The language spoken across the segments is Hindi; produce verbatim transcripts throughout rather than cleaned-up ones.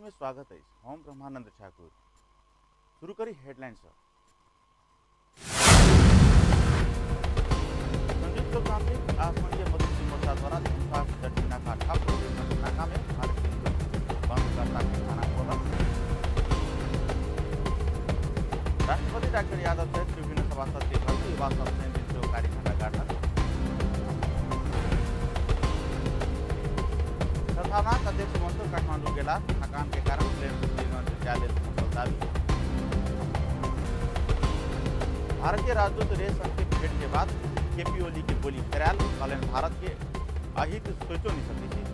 में स्वागत है। हम ब्रह्मानंद ठाकुर शुरू करी हेडलाइंस। संयुक्त लोकतांत्रिक संघीय मजदूर मोर्चा द्वारा नाका ठप नाका में भारतीय बंद करता खाना खोला। राष्ट्रपति डॉक्टर यादव सहित विभिन्न सभासद के घर युवा सदस्य कार्यशाला गाठन। सद्भावना अध्यक्ष मंसूर काठमाडौँ गेला। थकान के कारण प्लेन दावी। भारतीय राजदूत रे संकेत भेंट के बाद केपी ओली की बोली फेराल। कल्याण भारत के अहित सोचो नहीं सकती थी।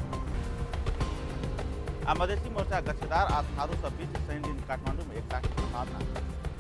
मधेसी मोर्चा गच्छेदार आज थारू सब बीच शनि दिन काठमाडौँ में एकता की संभावना।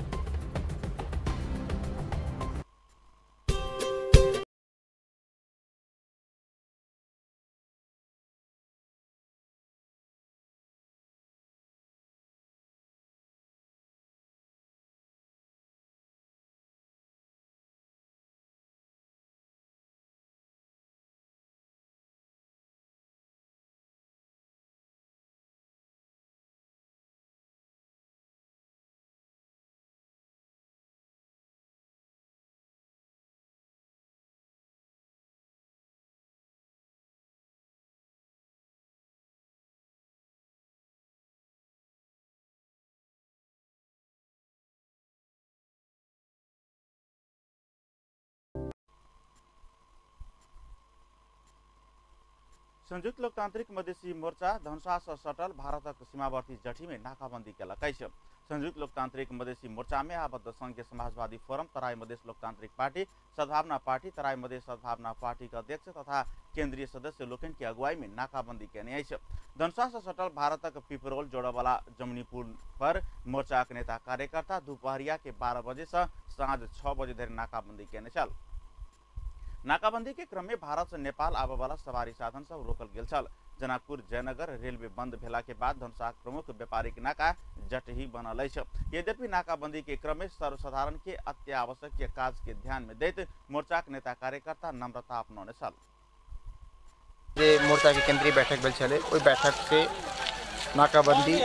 संयुक्त लोकतांत्रिक मधेसी मोर्चा धनुषा से सटल भारतक सीमावर्ती जठी में नाकाबंदी केलक अछि। संयुक्त लोकतांत्रिक मधेसी मोर्चा में आबद्ध संघीय समाजवादी फोरम, तराई मधेश लोकतांत्रिक पार्टी, सद्भावना पार्टी, तराई मधेश सद्भावना पार्टी के अध्यक्ष तथा केंद्रीय सदस्य लोकन की अगुवाई में नाकाबंदी केने अछि। धनुषा से सटल भारतक पिपरोल जोड़वाला जमुनी पुल पर मोर्चा के नेता कार्यकर्ता दोपहरिया के बारह बजे से साँझ छह बजे धरि नाकाबंदी केने छल। नाकाबंदी के क्रम में भारत से नेपाल आबय वाला सवारी साधन सब रोकल गेल छल। जनकपुर जयनगर रेलवे बंद भेला के बाद धनुषा प्रमुख व्यापारिक नाका जटही बनल अछि। यद्यपि नाकाबंदी के क्रम में सर्वसाधारण के अत्यावश्यक काज के ध्यान में दैत मोर्चा के नेता कार्यकर्ता नम्रता अपनौने छल। जे मोर्चा के केंद्रीय बैठक भेल छले, ओई बैठक से नाकाबंदी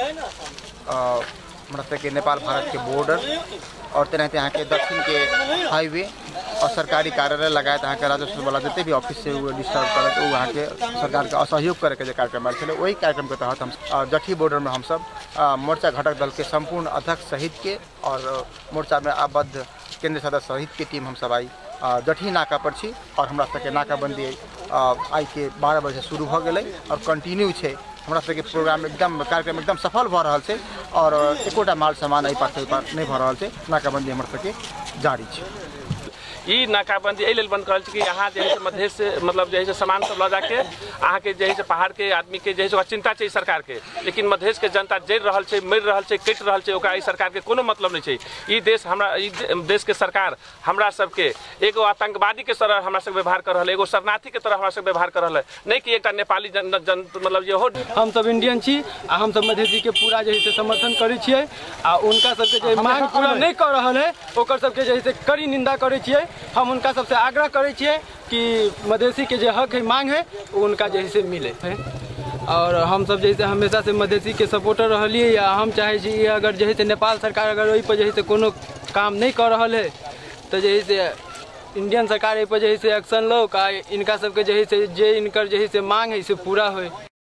मतलब के नेपाल भारत के बॉर्डर और तेनाहिते यहाँ के दक्षिण के हाईवे और सरकारी कार्यालय लगायत यहाँ के राजस्व वाला जितने भी ऑफिस से वो डिस्टर्ब करे तो वहाँ के सरकार के असहयोग करे के जो कार्यक्रम आयल छले, वही कार्यक्रम के तहत हम जठी बॉर्डर में हम सब मोर्चा घटक दल के संपूर्ण अध्यक्ष सहित के और मोर्चा में आबद्ध केंद्रीय सदस्य सहित के टीम हम सब आई जठी नाका पर छी। और हमरा सबके नाकाबंदी आई के बारह बजे शुरू भ गेलै और कंटिन्यू छै। हमरा सबके प्रोग्राम एकदम कार्यक्रम एकदम सफल भ रहल छै और एकोटा माल सामान एहि पार पार नहीं भ रहल छै। नाकाबंदी हमरा सबके जारी छै। ई नाकाबंदी एहि लेल बंद करल छै कि यहाँ जे है मधेश से मतलब जे है सामान सब ल जाके अहाँ के जे है पहाड़ के आदमी के जे है चिंता छै सरकार के, लेकिन मधेश के जनता जड़ रहल छै, मर रहल छै, कट रहल छै, ओकरा ई सरकार के कोनो मतलब नहीं छै। ई देश हमरा ई देश के सरकार हमरा सबके एगो आतंकवादी के तरह हमरा सब व्यवहार कर रहल है, एगो शरणार्थी के तरह हमरा सब व्यवहार कर रहल है, नहीं कि एकटा नेपाली जन, जन मतलब जे हो। हम सब इंडियन छी आ हम सब मधेसी के पूरा जे है समर्थन करै छियै आ उनका सबके जे मांग पूरा नहीं कर रहल है ओकर सबके जे है कड़ी निंदा करै छियै। हम उनका सबसे आग्रह करै छियै कि मधेसी के जो हक है मांग है वो उनका जैसे मिले है। और हम सब जैसे हमेशा से मधेसी के सपोर्टर रहलिए या हम चाहे छी अगर जैसे नेपाल सरकार अगर ओहि पर जैसे कोनो काम नहीं कर रहल है तो जैसे इंडियन सरकार एहि पर जैसे एक्शन लो का इनका सबके जैसे जे इनकर जैसे मांग है से पूरा हो।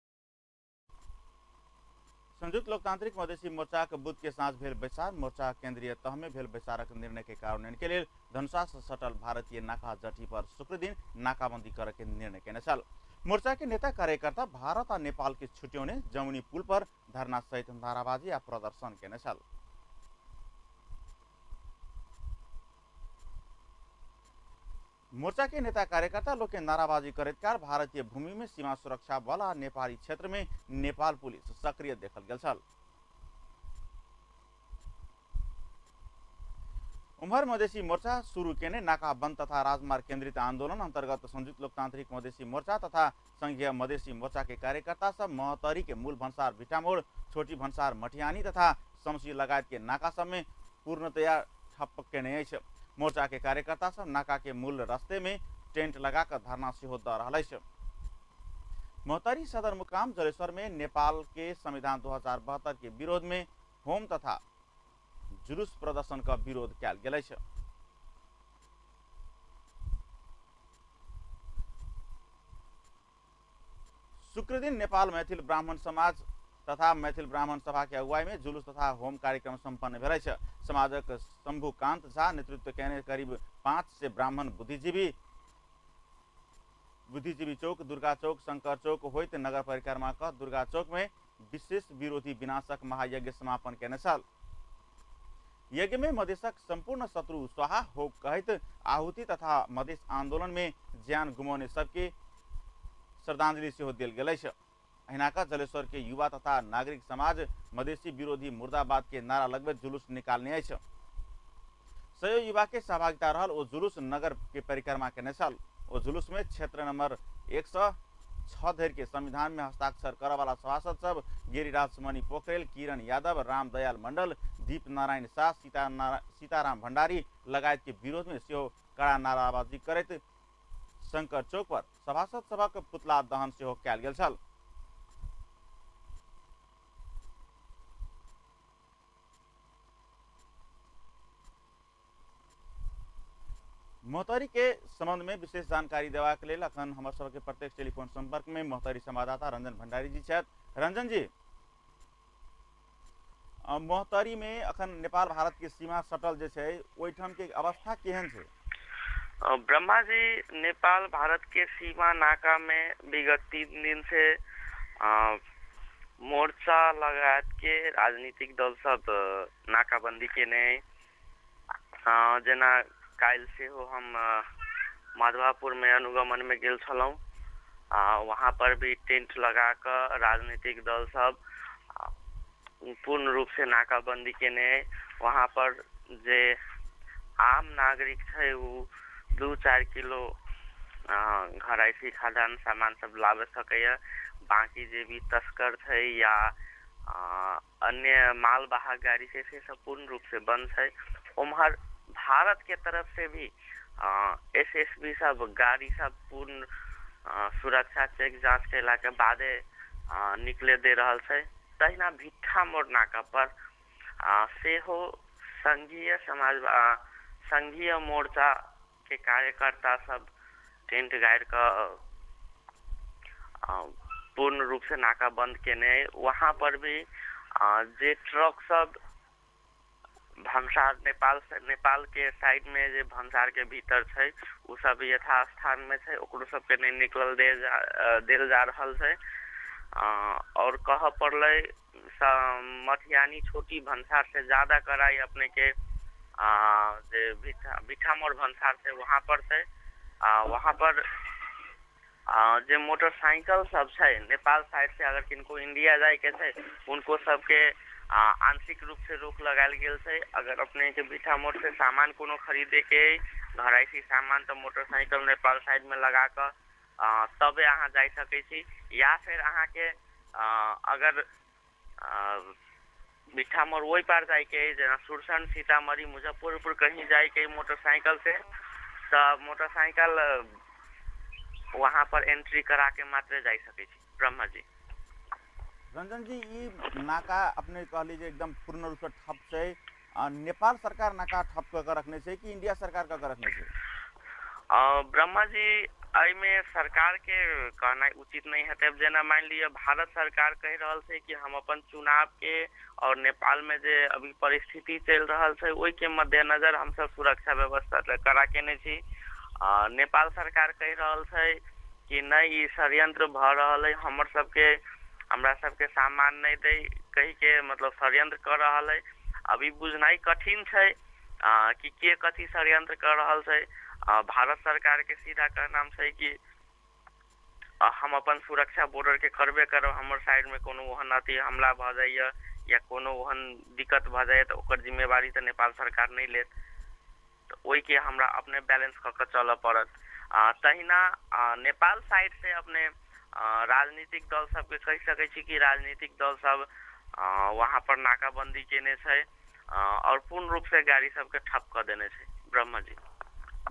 संयुक्त लोकतांत्रिक मधेसी मोर्चा के बुध के साँझ भेल बैसार मोर्चा केंद्रीय तह में भेल बैसारक निर्णय के कार्यान्वयन के लिए धनुषा से सटल भारतीय नाका जठी पर शुक्र दिन नाकाबंदी करे के निर्णय केने छल। मोर्चा के नेता कार्यकर्ता भारत और नेपाल के छुट्टियों ने जमुनी पुल पर धरना सहित नाराबाजी या प्रदर्शन केने छल। मोर्चा के नेता कार्यकर्ता लोग के नाराबाजी करत कार भारतीय भूमि में सीमा सुरक्षा बल और नेपाली क्षेत्र में नेपाल पुलिस सक्रिय देखल गेल छल। उम्हर मधेसी मोर्चा शुरू केने नाका बंद तथा राजमार्ग केंद्रित आंदोलन अंतर्गत संयुक्त लोकतांत्रिक मधेसी मोर्चा तथा संघीय मधेसी मोर्चा के कार्यकर्ता सब महतरी के मूल भंसार भिटामोड़, छोटी भंसार मटियानी तथा शमशी लगायत के नाका सब में पूर्णतया ठप केने अछि। मोर्चा के कार्यकर्ता सब नाका के मूल रास्ते में टेंट लगाकर धरना सेहो द रहल अछि। मोहतरी सदरमुकाम जलेश्वर में नेपाल के संविधान दो हजार बहत्तर के विरोध में होम तथा जुलूस प्रदर्शन का विरोध कयल गेल अछि। शुक्र दिन नेपाल मैथिल ब्राह्मण समाज तथा मैथिल ब्राह्मण सभा के अगुवाई में जुलूस तथा होम कार्यक्रम संपन्न भेल अछि। समाजक शंभुकांत झा नेतृत्व केने करीब पाँच से ब्राह्मण बुद्धिजीवी बुद्धिजीवी चौक, दुर्गा चौक, शंकर चौक होइत नगर परिक्रमा का दुर्गा चौक में विशेष विरोधी विनाशक महायज्ञ समापन केने छल। यज्ञ में मधेशक संपूर्ण शत्रु स्वाहा हो कहत आहुति तथा मधेश आंदोलन में जान गुमाउने सबके श्रद्धांजलि सेहो देल गेल अछि। अहिनाका जलेश्वर के युवा तथा नागरिक समाज मधेसी विरोधी मुर्दाबाद के नारा लगबैत जुलूस निकालने अछि। सयो युवा के सहभागिता रहल ओ जुलूस नगर के परिक्रमा केने छल। ओ जुलूस में क्षेत्र नंबर एक सौ छह धरि के संविधान में हस्ताक्षर करे वाला सभासद सब गिरिराज मणि पोखरेल, किरण यादव, रामदयाल मंडल, दीप नारायण शाह, सीता सीताराम भंडारी लगायत के विरोध में सेहो कड़ा नाराबाजी करैत शंकर चौक पर सभासद सभक पुतला दहन सेहो कयल गेल छल। मोहतरी के संबंध में विशेष जानकारी देवाक लेल अखन हमर सबके प्रत्यक्ष टेलीफोन संपर्क में मोहतरी संवाददाता रंजन भंडारी जी छथि। रंजन जी, मोहतरी में अखन नेपाल भारत के सीमा सटल जे छै ओहिठाम के अवस्था केहन छै? ब्रह्मा जी, नेपाल भारत के सीमा नाका में विगत तीन दिन से आ, मोर्चा लगायत के राजनीतिक दल सब नाकाबंदी केने जना काल से हो हम माधवापुर में अनुगमन में गेल छलौं। वहाँ पर भी टेंट लगा कर राजनीतिक दल सब पूर्ण रूप से नाकाबंदी केने। वहाँ पर जे आम नागरिक है वो दू चार किलो घरैसी खाद्यान्न सामान सब लावे सके। बाकी जे भी तस्कर थे या आ, अन्य मालवाहक गाड़ी से, से सब पूर्ण रूप से बंद है। उम्हर भारत के तरफ से भी एस एस बी सब गाड़ी सब पूर्ण सुरक्षा चेक जांच कैला के बादे आ, निकले दे रहल है। तहिना भिट्ठा मोड़ नाका पर आ, से हो संघीय समाज संघीय मोर्चा के कार्यकर्ता सब टेंट गाड़ का पूर्ण रूप से नाका बंद केने। वहाँ पर भी आ, जे ट्रक सब भंसार नेपाल से नेपाल के साइड में जे भंसार के भीतर है वो सब यथास्थान में है, ओकरो सब के नहीं निकल दे जा देल जा रहल है। और कह पड़ले मथियानी छोटी भंसार से ज्यादा कराई अपने के आ, जे भिठा भिठा मोड़ भंसार से वहाँ पर से आ, वहाँ पर आ, जे मोटरसाइकिल सब है नेपाल साइड से अगर किनको इंडिया जाए के है उनको सबके आंशिक रूप से रोक लगायल गेल है। अगर अपने के भिठा मोड़ से सामान कोनो खरीदे के घरैसी सामान तो मोटरसाइकिल नेपाल साइड में लगा कर तबे अहाँ जा सके छी। या फिर अहाँ के आ, अगर भिठा मोड़ वही पार जाए के जना सुरसंड, सीतामढ़ी, मुजफ्फरपुर कहीं जाए के मोटरसाइकिल से तो मोटरसाइकिल वहाँ पर एंट्री करा के मात्र जा सके छी। ब्रह्मा जी, रंजन जी, ये नाका अपने कह लीजिए एकदम पूर्ण रूप से ठप से नेपाल सरकार नाका ठप कर रखने से कि इंडिया सरकार का रखने से? ब्रह्मा जी, आई में सरकार के कहना उचित नहीं है। तब जना मान लिया भारत सरकार कह रहा है कि हम अपन चुनाव के और नेपाल में जे अभी परिस्थिति चल रहा है वही के मद्देनजर हम सब सुरक्षा व्यवस्था करा के नहीं छी। नेपाल सरकार कह रहा है कि नहीं षड्यंत्र भ रहा है, हमर सबके हमरा सबके सामान नहीं दे कही के मतलब षड्यंत्र कर रहा है। अभी बुझनाई कठिन है कि के कथी षड्यंत्र कर रहा है। भारत सरकार के सीधा कहना है कि हम अपन सुरक्षा बॉर्डर के करबे करब, हमर साइड में कोनो ओहन अति हमला भ जाइए या कोनो ओहन दिक्कत भ जाए तो ओकर जिम्मेवारी तो नेपाल सरकार नहीं लेत। तो वही के हमरा अपने बैलेंस करके चल पड़त। तहिना नेपाल साइड से अपने राजनीतिक दल सब के कह सके छी कि राजनीतिक दल सब वहाँ पर नाकाबंदी केने छै और पूर्ण रूप से गाड़ी सबके ठप कर देने छै। ब्रह्मा जी,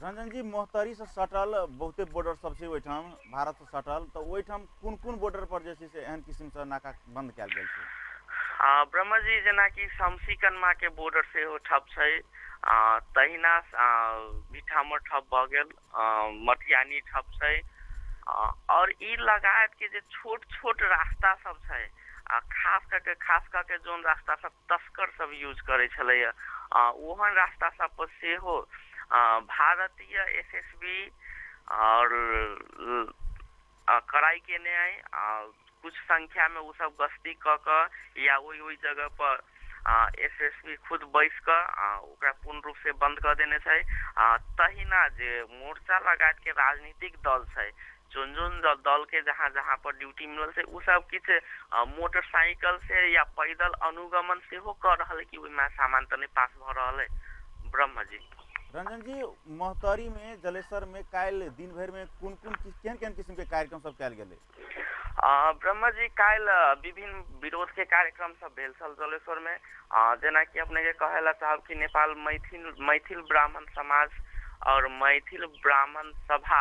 रंजन जी मोहतरी से सटल बहुते बॉर्डर सबसे ओइठाम भारत से सटल तो ओइठाम कोन कोन बॉर्डर पर जे छै से एहन किस्म से नाका बंद कयल गेल छै? आ, ब्रह्मा जी जेना कि शमसीकनमा के बॉर्डर से हो ठप छै, तहिना भिठामर ठप भ गेल, मटियानी ठप छै, और ई लगायत के जे छोट छोट रास्ता सब छै, खास करके खास करके जोन रास्ता सब तस्कर सब यूज करे छलैया, ओहन रास्ता सब पर सेहो भारतीय एसएसबी और कड़ाई केने आए, कुछ संख्या में वो सब गश्ती क क या वही वही जगह पर एसएसबी खुद बैस क ओकरा पूर्ण रूप से बंद कर देने छै। तहिना जे मोर्चा लगात के राजनीतिक दल छै, जोन जोन दल के जहाँ जहाँ पर ड्यूटी मिलल छै, उ सब किछ मोटरसाइकिल से या पैदल अनुगमन से हो कर रहल है कि ओइमे सामान तने पास भ रहल है। ब्रह्म जी रंजन जी मोहतरी में जलेसर में काल दिन भर में कौन कौन केहन केहन किस्म के कार्यक्रम सब कयल गेलै? ब्रह्म जी काल विभिन्न विरोध के कार्यक्रम सब भेल छल जलेश्वर में, जेना कि अपने के कहेला चाहब कि नेपाल मैथिल मैथिल ब्राह्मण समाज और मैथिल ब्राह्मण सभा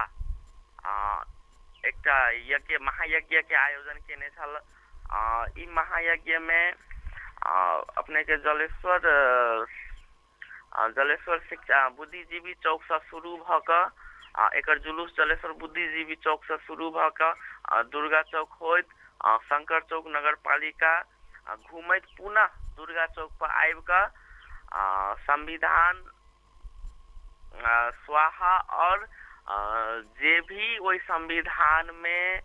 एक यज्ञ महायज्ञ के आयोजन केने छल। ई महायज्ञ में अपने के जलेश्वर जलेश्वर शिक्षा बुद्धिजीवी चौक से शुरू भ क एकर जुलूस जलेश्वर बुद्धिजीवी चौक से शुरू भ क दुर्गा चौक होइत शंकर चौक नगर पालिका घूमैत पुनः दुर्गा चौक पर आबि क संविधान स्वाहा और जे भी वही संविधान में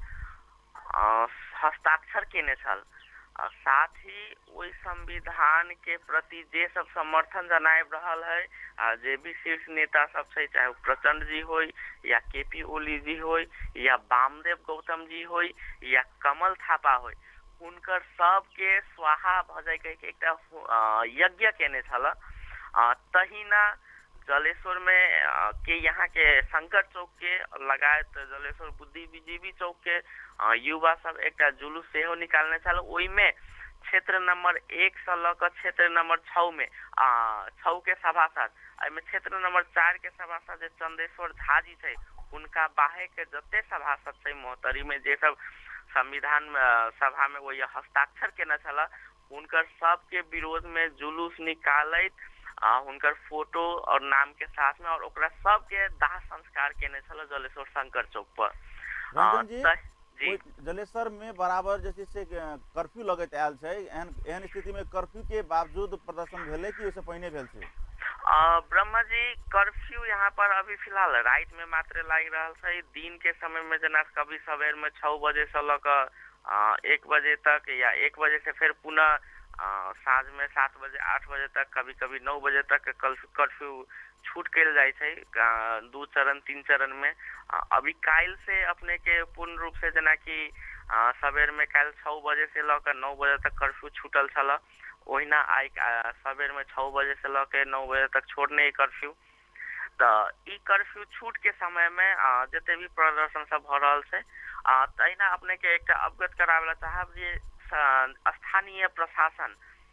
हस्ताक्षर केने छल, साथ ही वही संविधान के प्रति जे सब समर्थन जनाब रहल है, जे भी शीर्ष नेता सब छै, चाहे प्रचंड जी हो या केपी ओली जी हो या वामदेव गौतम जी हो या कमल थापा हो, उनकर सबके स्वाहा भजय के एकटा यज्ञ केने छल। तहिना जलेश्वर में के यहाँ के शंकर चौक के लगायत जलेश्वर बुद्धिजीवी चौक के युवा सब एक जुलूस सेहो निकालने छल। ओई में क्षेत्र नंबर एक से लक क्षेत्र नंबर छः में छः के सभासद, में क्षेत्र नंबर चार के सभासद जे चंदेश्वर झा जी थे, उनका बाहे के जते सभासद थे मोहतरी में जे सब संविधान सभा में वो हस्ताक्षर केना छला, उनकर सबके विरोध में जुलूस निकालत उनकर फोटो और नाम के साथ में और ओकरा सबके दाह संस्कार केने छल जलेश्वर शंकर चौक पर। रंजन जी जलेश्वर में बराबर जैसे से कर्फ्यू लगत आयल छै, एहन एहन स्थिति में कर्फ्यू के बावजूद प्रदर्शन भेले कि उससे पहले भेल छै? ब्रह्मा जी कर्फ्यू यहाँ पर अभी फिलहाल रात में मात्र लाग रहा है। दिन के समय में जना कभी सवेर में छः बजे से लक एक बजे तक या एक बजे से फिर पुनः साँझ में सात बजे आठ बजे तक, कभी कभी नौ बजे तक कर्फ्यू छूट कल जाए छै, दू चरण तीन चरण में। अभी काल से अपने के पूर्ण रूप से जना कि सवेर में काल छः बजे से लक नौ बजे तक कर्फ्यू छूटल छल, ओहिना आई सवेर में छः बजे से लके नौ बजे तक छोड़ने कर्फ्यू। तो ई कर्फ्यू छूट के समय में जिते भी प्रदर्शन सब भ रहा है, तहिना अपने के एक अवगत करावेला चाहब जे स्थानीय प्रशासन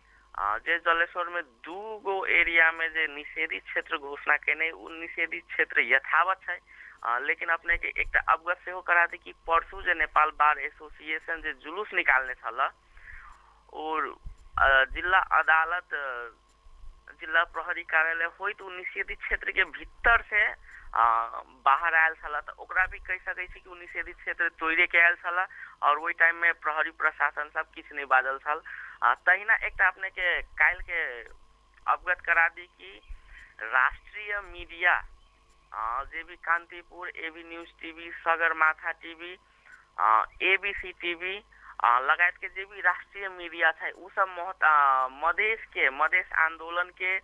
जे जलेश्वर में दू गो एरिया में जे निषेधित क्षेत्र घोषणा केने, उ निषेधित क्षेत्र यथावत है। लेकिन अपने के एक अवगत से करा दी कि परसू जे नेपाल बार एसोसिएशन जे जुलूस निकालने छल और जिला अदालत जिला प्रहरी कार्यालय हो तो निषेधित क्षेत्र के भीतर से बाहर आयल छल, तो ओकरा भी कह सकै छी कि उ निषेधित क्षेत्र तोड़े के आयल छल और वही टाइम में प्रहरी प्रशासन सब किछ नहीं बाजल छल। तहिना एक अपने के काल के अवगत करा दी कि राष्ट्रीय मीडिया जे भी Kantipur, AB news TV, Sagarmatha TV, ABC TV लगायत के जे भी राष्ट्रीय मीडिया था, उ सब मधेश के मधेश आंदोलन के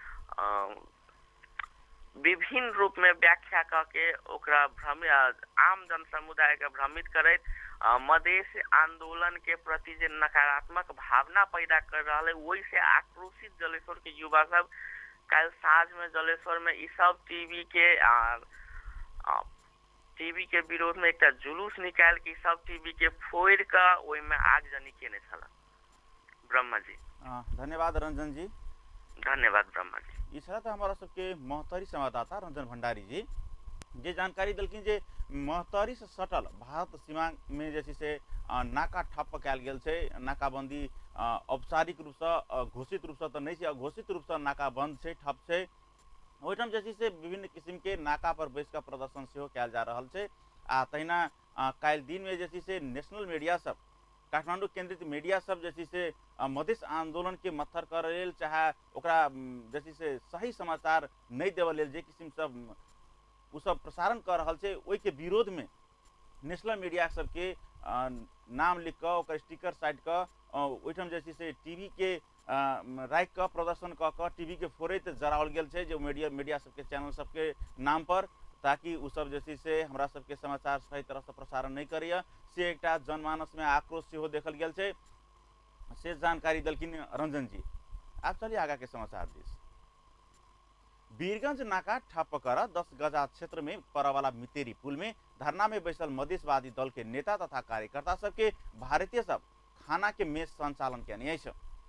विभिन्न रूप में व्याख्या करके ओकरा भ्रम आम जन समुदाय के भ्रमित करत मधेश आंदोलन के प्रति जे नकारात्मक भावना पैदा कर रहा है, वही से आक्रोशित जलेश्वर के युवा सब कल साँझ में जलेश्वर में इस सब टीवी के आ, आ, टीवी के विरोध में एक जुलूस निकाल के सब टीवी के फोड़ का ओई में आग जनी केने छला। ब्रह्मा जी धन्यवाद रंजन जी। धन्यवाद ब्रह्मा जी। इस तो हमारा सबके महतरी संवाददाता रंजन भंडारी जी जे जानकारी दिलखिन जे महतरी से सटल भारत सीमा में जैसे से नाका ठप्प कल गेल छै, नाकाबंदी औपचारिक रूप से घोषित रूप से तो नहीं है, अघोषित रूप से नाका बंद है, ठप है। ओहिठाम जैसे से विभिन्न किस्म के नाका पर बैस का प्रदर्शन से कल जा रहा है। आ तहिना काल दिन में जैसे से नेशनल मीडिया सब, काठमांडू केंद्रित मीडिया सब जैसे से मधेश आंदोलन के मत्थर कर लेल चाहे ओकरा जैसे से सही समाचार नहीं देवल लेल जे किस्म सब उ सब प्रसारण कर रहा है, ओहि के विरोध में नेशनल मीडिया सबके नाम लिख कर स्टिकर साइड का ओहिठाम जैसे से टीवी के राइक का प्रदर्शन क क टीवी के फोड़े जरावल गेल छै जो मीडिया मीडिया सबके चैनल सबके नाम पर, ताकि उ सब जैसे से हमरा सबके समाचार सही तरह से प्रसारण नहीं करिए से एक जनमानस में आक्रोश से देखल गेल छै। से जानकारी दलखिन रंजन जी। आप चलिए आगा के समाचार दिस। वीरगंज नाका ठप्प कर दस गजा क्षेत्र में परवाला मितेरी पुल में धरना में बैसल मधेशवादी दल के नेता तथा कार्यकर्ता सबके भारतीय सब खाना के मेज संचालन के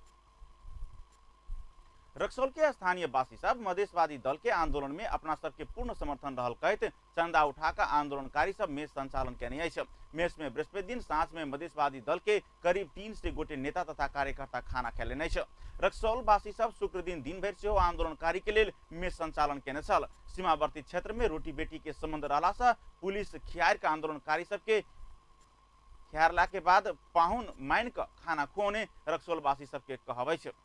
रक्सौल के स्थानीय वासी सब मधेशवादी दल के आंदोलन में अपना सबके पूर्ण समर्थन रहल कहत चंदा उठाकर आंदोलनकारी सब मेज संचालन के मेज में बृहस्पति दिन सांझ में मधेशवादी दल के करीब तीन से गोटे नेता तथा कार्यकर्ता खाना खेले रक्सौल वासी सब शुक्र दिन दिन भर से आंदोलनकारी के लिए मेज संचालन के सीमावर्ती क्षेत्र में रोटी बेटी के संबंध रहला से पुलिस खियार के आंदोलनकारी सबके खियारला के बाद पाहुन माइन का खाना खुआने रक्सौल वासी सबके कहबै छै।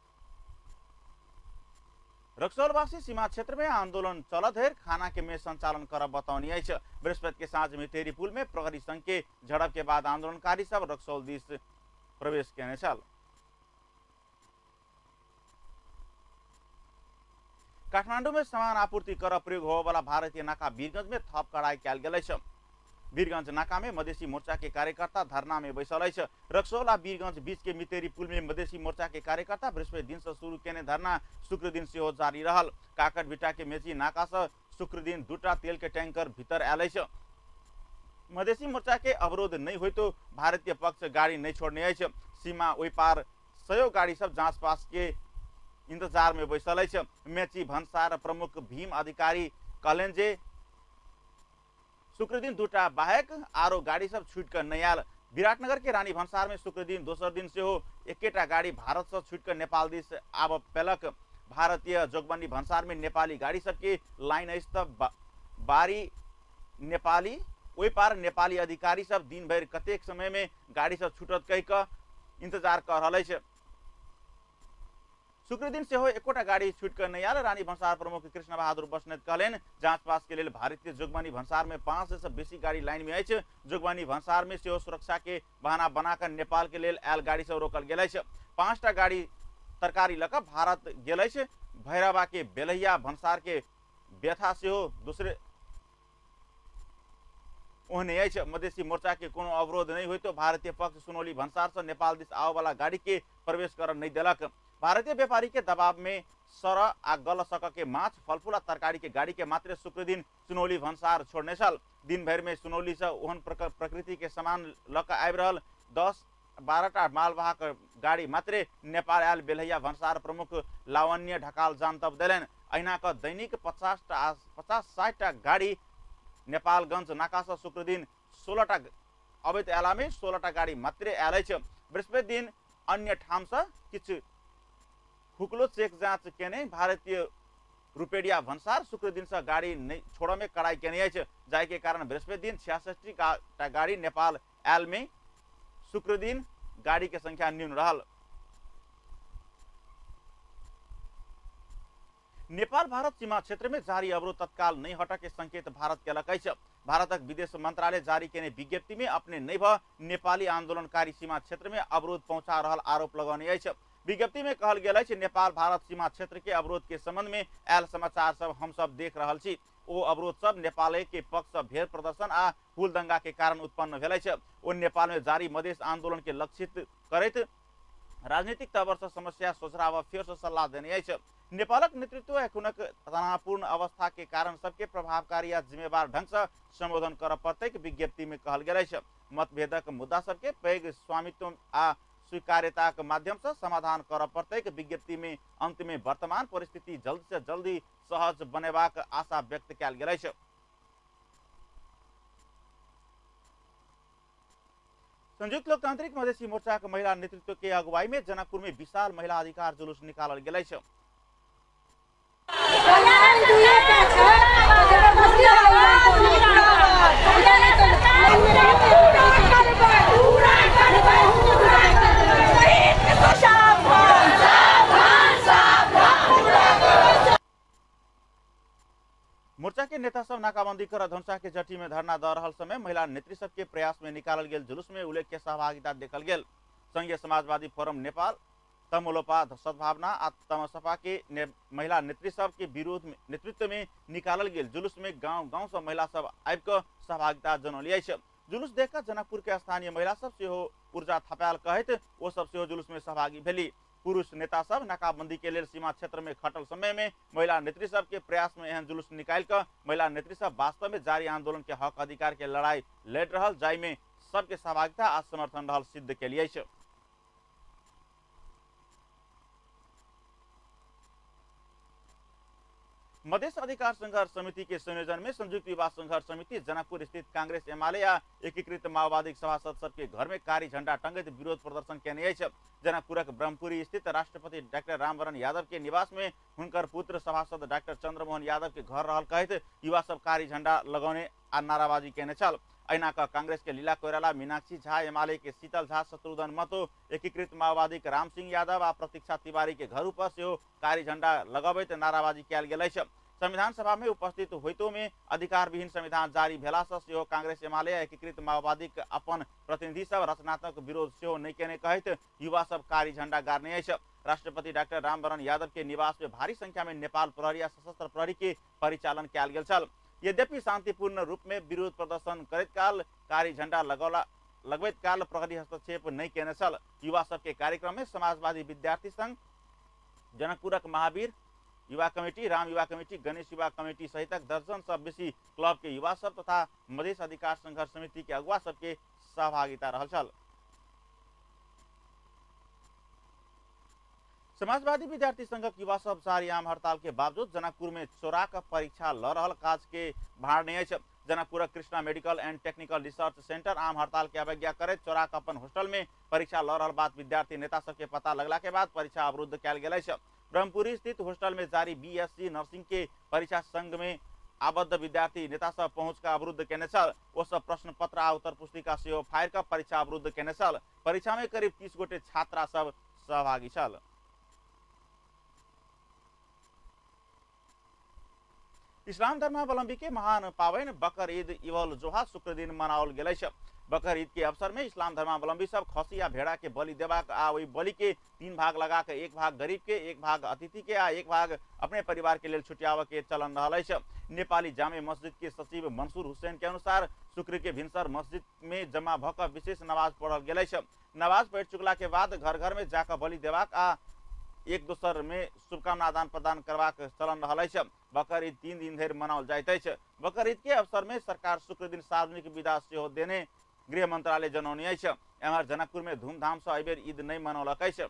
रक्सौलवासी सीमा क्षेत्र में आंदोलन चलत है, खाना के में संचालन कर बतानी है। बृहस्पति के साँझ में तेरी पुल में प्रहरी संघ के झड़प के बाद आंदोलनकारी सब रक्सौल दिश प्रवेश केने छल। काठमांडू में सामान आपूर्ति कर प्रयोग हो वाला भारतीय नाका वीरगंज में थप कड़ाई कल गेल। वीरगंज नाका में मधेसी मोर्चा के कार्यकर्ता धरना में बैसल है। रक्सौल आ वीरगंज बीच के मितेरी पुल में मधेसी मोर्चा के कार्यकर्ता बृहस्पति दिन से शुरू केने धरना शुक्र दिन से जारी रहल। काकट बिटा के मेची नाका से शुक्र दिन दूटा तेल के टैंकर भीतर आयल है। मधेसी मोर्चा के अवरोध नहीं हुई तो भारतीय पक्ष गाड़ी नहीं छोड़ने है। सीमा ओहि पार सयो गाड़ी सब जांच पास के इंतजार में बैसल है। मेची भन्सार प्रमुख भीम अधिकारी कहलन जे शुक्र दिन दूटा बाहेक आरो गाड़ी सब छूट कर नहीं आयल। विराटनगर के रानी भन्सार में शुक्र दिन दोसर दिन से हो एकेटा गाड़ी भारत से छूट कर नेपाल दिस आब पेलक। भारतीय जोगबनी भन्सार में नेपाली गाड़ी सबके लाइन स्थित बारी नेपाली ओहि पार नेपाली अधिकारी सब दिन भर कतेक समय में गाड़ी सब छूटत कह क इंतजार कर रहा है। शुक्र दिन से हो एकोटा गाड़ी छूट कर नहीं आल। रानी भन्सार प्रमुख कृष्ण बहादुर बस्नेत कहलेन जांच पास के लिए भारतीय जोगबनी भन्सार में पांच से बेसी गाड़ी लाइन में है। जोगबनी भन्सार में से सुरक्षा के बहाना बनाकर नेपाल के लिए आयल गाड़ी सब रोकल गेल है। पांचटा गाड़ी तरकारी लक भारत गेल है। भैरवा के बेलहिया भन्सार के व्यथा से हो दूसरे ओहने है। मधेसी मोर्चा के कोनो अवरोध नहीं हुई तो भारतीय पक्ष सुनौली भन्सार से नेपाल दिस आवे वाला गाड़ी के प्रवेश कर नहीं दिलक। भारतीय व्यापारी के दबाव में सर आ गल सक के माछ फलफूल तरकारी के गाड़ी के मात्र शुक्र दिन सुनौली भन्सार छोड़ने साल दिन भर में सुनौली से ओहन प्रकृति के सामान लक आबि रहल दस बारहटा मालवाहक गाड़ी मात्र नेपाल आयल बेलहिया भन्सार प्रमुख लावण्य ढकाल जानतब दिलन। अहिना का दैनिक पचास पचास साठटा गाड़ी नेपालगंज नाका से शुक्र दिन सोलहटा अवैध आला में सोलहटा गाड़ी मात्र आयल है। बृहस्पति दिन अन्य ठाम से किछु खुकलो चेक जांच केने भारतीय रुपेडिया भन्सार शुक्र दिन से गाड़ी नहीं छोड़ में कड़ाई केने है। जाय के कारण बृहस्पति दिन छियासठी का गाड़ी नेपाल आयल में शुक्र दिन गाड़ी के संख्या न्यून रहल। नेपाल भारत सीमा क्षेत्र में जारी अवरोध तत्काल नहीं हटा के संकेत भारत के लक है। भारतक विदेश मंत्रालय जारी केने विज्ञप्ति में अपने नहीं भ नेपाली आंदोलनकारी सीमा क्षेत्र में अवरोध पहुंचा रहल आरोप लगाने है। विज्ञप्ति में कहल गेल है नेपाल भारत सीमा क्षेत्र के अवरोध के संबंध में आयल समाचार सब हम सब देख रहल छी। ओ अवरोध सब नेपाल के पक्ष भेड़ प्रदर्शन आ हुल दंगा के कारण उत्पन्न भेल है। ओ नेपाल में जारी मधेश आंदोलन के लक्षित करैत राजनीतिक तवर से समस्या सोचराव फेर से सलाह देने है। नेपालक नेतृत्व एखुनक तनावपूर्ण अवस्था के कारण सबके प्रभावकारी या जिम्मेवार ढंग से संबोधन कर प्रत्येक विज्ञप्ति में कहल गेल है। मतभेदक मुद्दा सबके पैघ स्वामित्व आ स्वीकार्यता के माध्यम से समाधान कर प्रत्येक विज्ञप्ति में अंत में वर्तमान परिस्थिति जल्द से जल्दी सहज बनेबाक आशा व्यक्त कयल गेल अछि। संयुक्त लोकतांत्रिक मधेसी मोर्चा के महिला नेतृत्व के अगुवाई में जनकपुर में विशाल महिला अधिकार जुलूस निकालल गेल अछि। मोर्चा के नेता सब नाकाबंदी कर धनुषा के जटी में धरना द रहल समय महिला नेत्री सब के प्रयास में निकालल गेल जुलूस में उल्लेख के सहभागिता देखल गेल। संघीय समाजवादी फोरम नेपाल, तमोलोपा सद्भावना आ तमसपा के ने, महिला नेत्री सब के विरोध में नेतृत्व में निकालल गेल जुलूस में गांव गांव से महिला सब आबि क सहभागिता जनौलियै छै। जुलूस देख जनकपुर के स्थानीय महिला सब सेहो ऊर्जा थपायल कहैत ओ सब सेहो जुलूस में सहभागी भेली। पुरुष नेता सब नाकाबंदी के लिए सीमा क्षेत्र में खटल समय में महिला नेत्री सब के प्रयास में एहन जुलूस निकाल कर महिला नेत्री सब वास्तव में जारी आंदोलन के हक अधिकार के लड़ाई लड़ रहल, जाय में सबके सहभागिता आ समर्थन रहल सिद्ध केलियै छै। मधेश अधिकार संघर्ष समिति के संयोजन में संयुक्त युवा संघर्ष समिति जनकपुर स्थित कांग्रेस एमाले या एकीकृत माओवादी सभासद सबके घर में कारी झंडा टंगैत विरोध प्रदर्शन केने अछि। जनकपुरक ब्रह्मपुरी स्थित राष्ट्रपति डॉक्टर रामवरण यादव के निवास में हुनकर पुत्र सभासद डॉक्टर चंद्रमोहन यादव के घर रहल कहैत युवा सब कारी झंडा लगौने आ नाराबाजी केने छल। अहिना का कांग्रेस के लीला कोइराला, मीनाक्षी झा, एमाले के शीतल झा, शत्रुघ्न महतो, एकीकृत माओवादी के राम सिंह यादव आ प्रतीक्षा तिवारी के घर पर सेहो कारी झंडा लगबैत नाराबाजी कयल गेल अछि। संविधान सभा में उपस्थित होइतो में अधिकार विहीन संविधान जारी भेला से सेहो कांग्रेस एमाले एकीकृत माओवादी के अपन प्रतिनिधि सब रचनात्मक विरोध सेहो नहीं केने कहैत युवा सब कारी झंडा गाड़ने अछि। राष्ट्रपति डॉक्टर रामवरण यादव के निवास में भारी संख्या में नेपाल प्रहरी आ सशस्त्र प्रहरी के परिचालन कयल गेल छल। यद्यपि शांतिपूर्ण रूप में विरोध प्रदर्शन करैत काल कारी झंडा लगौला लगबैत काल प्रहरी हस्तक्षेप नहीं केने छल। युवा सब के कार्यक्रम में समाजवादी विद्यार्थी संघ, जनकपुरक महावीर युवा कमेटी, राम युवा कमेटी, गणेश युवा कमेटी सहित दर्जन सब बेसी क्लब के युवा सब तथा मधेश अधिकार संघर्ष समिति के अगुवा सबके सहभागिता रहल छल। समाजवादी विद्यार्थी संघक युवा सब सारी आम हड़ताल के बावजूद जनकपुर में चोरा का परीक्षा ल रहल काज के भाड़ नहीं अछि। Janakpur Krishna medical and technical research centre आम हड़ताल के अवज्ञा करैत चोरा के अपन होस्टल में परीक्षा ल रहल बात विद्यार्थी नेता सबके पता लगला के बाद परीक्षा अवरुद्ध कयल गेल अछि। ब्रह्मपुरी स्थित होस्टल में जारी बीएससी नर्सिंग के परीक्षा संघ में आबद्ध विद्यार्थी नेता सब पहुंच कर अवरुद्ध केने छल। ओ सब प्रश्न पत्र आ उत्तर पुस्तिका सेहो फायर कर परीक्षा अवरुद्ध केने छल। परीक्षा में करीब तीस गोटे छात्रा सब सहभागी छल। इस्लाम धर्मावलंबी के महान पावन बकर ईद इवल जोहा शुक्र दिन मनाओल गेल अछि। बकर ईद के अवसर में इस्लाम धर्मावलंबी सब खसी या भेड़ा के बलि देबाक आ ओहि बलि के तीन भाग लगा के एक भाग गरीब के, एक भाग अतिथि के आ एक भाग अपने परिवार के लेल छुटियाव के चलन रहल अछि। नेपाली जामे मस्जिद के सचिव मंसूर हुसैन के अनुसार शुक्र के भिनसर मस्जिद में जमा भ क विशेष नमाज पढ़ल गेल अछि। नमाज पढ़ि चुकला के बाद घर घर में जाकर बलि देबाक आ एक दोसर में शुभकामना आदान प्रदान करबाक चलन रहल अछि। बकर ईद तीन दिन धरि मनाओल जाइत अछि। बकर ईद के अवसर में सरकार शुक्र दिन सार्वजनिक विदा सेहो देने गृह मंत्रालय जनौने अछि। एम्हर जनकपुर में धूमधाम से एहि बेर ईद नहीं मनौलक अछि।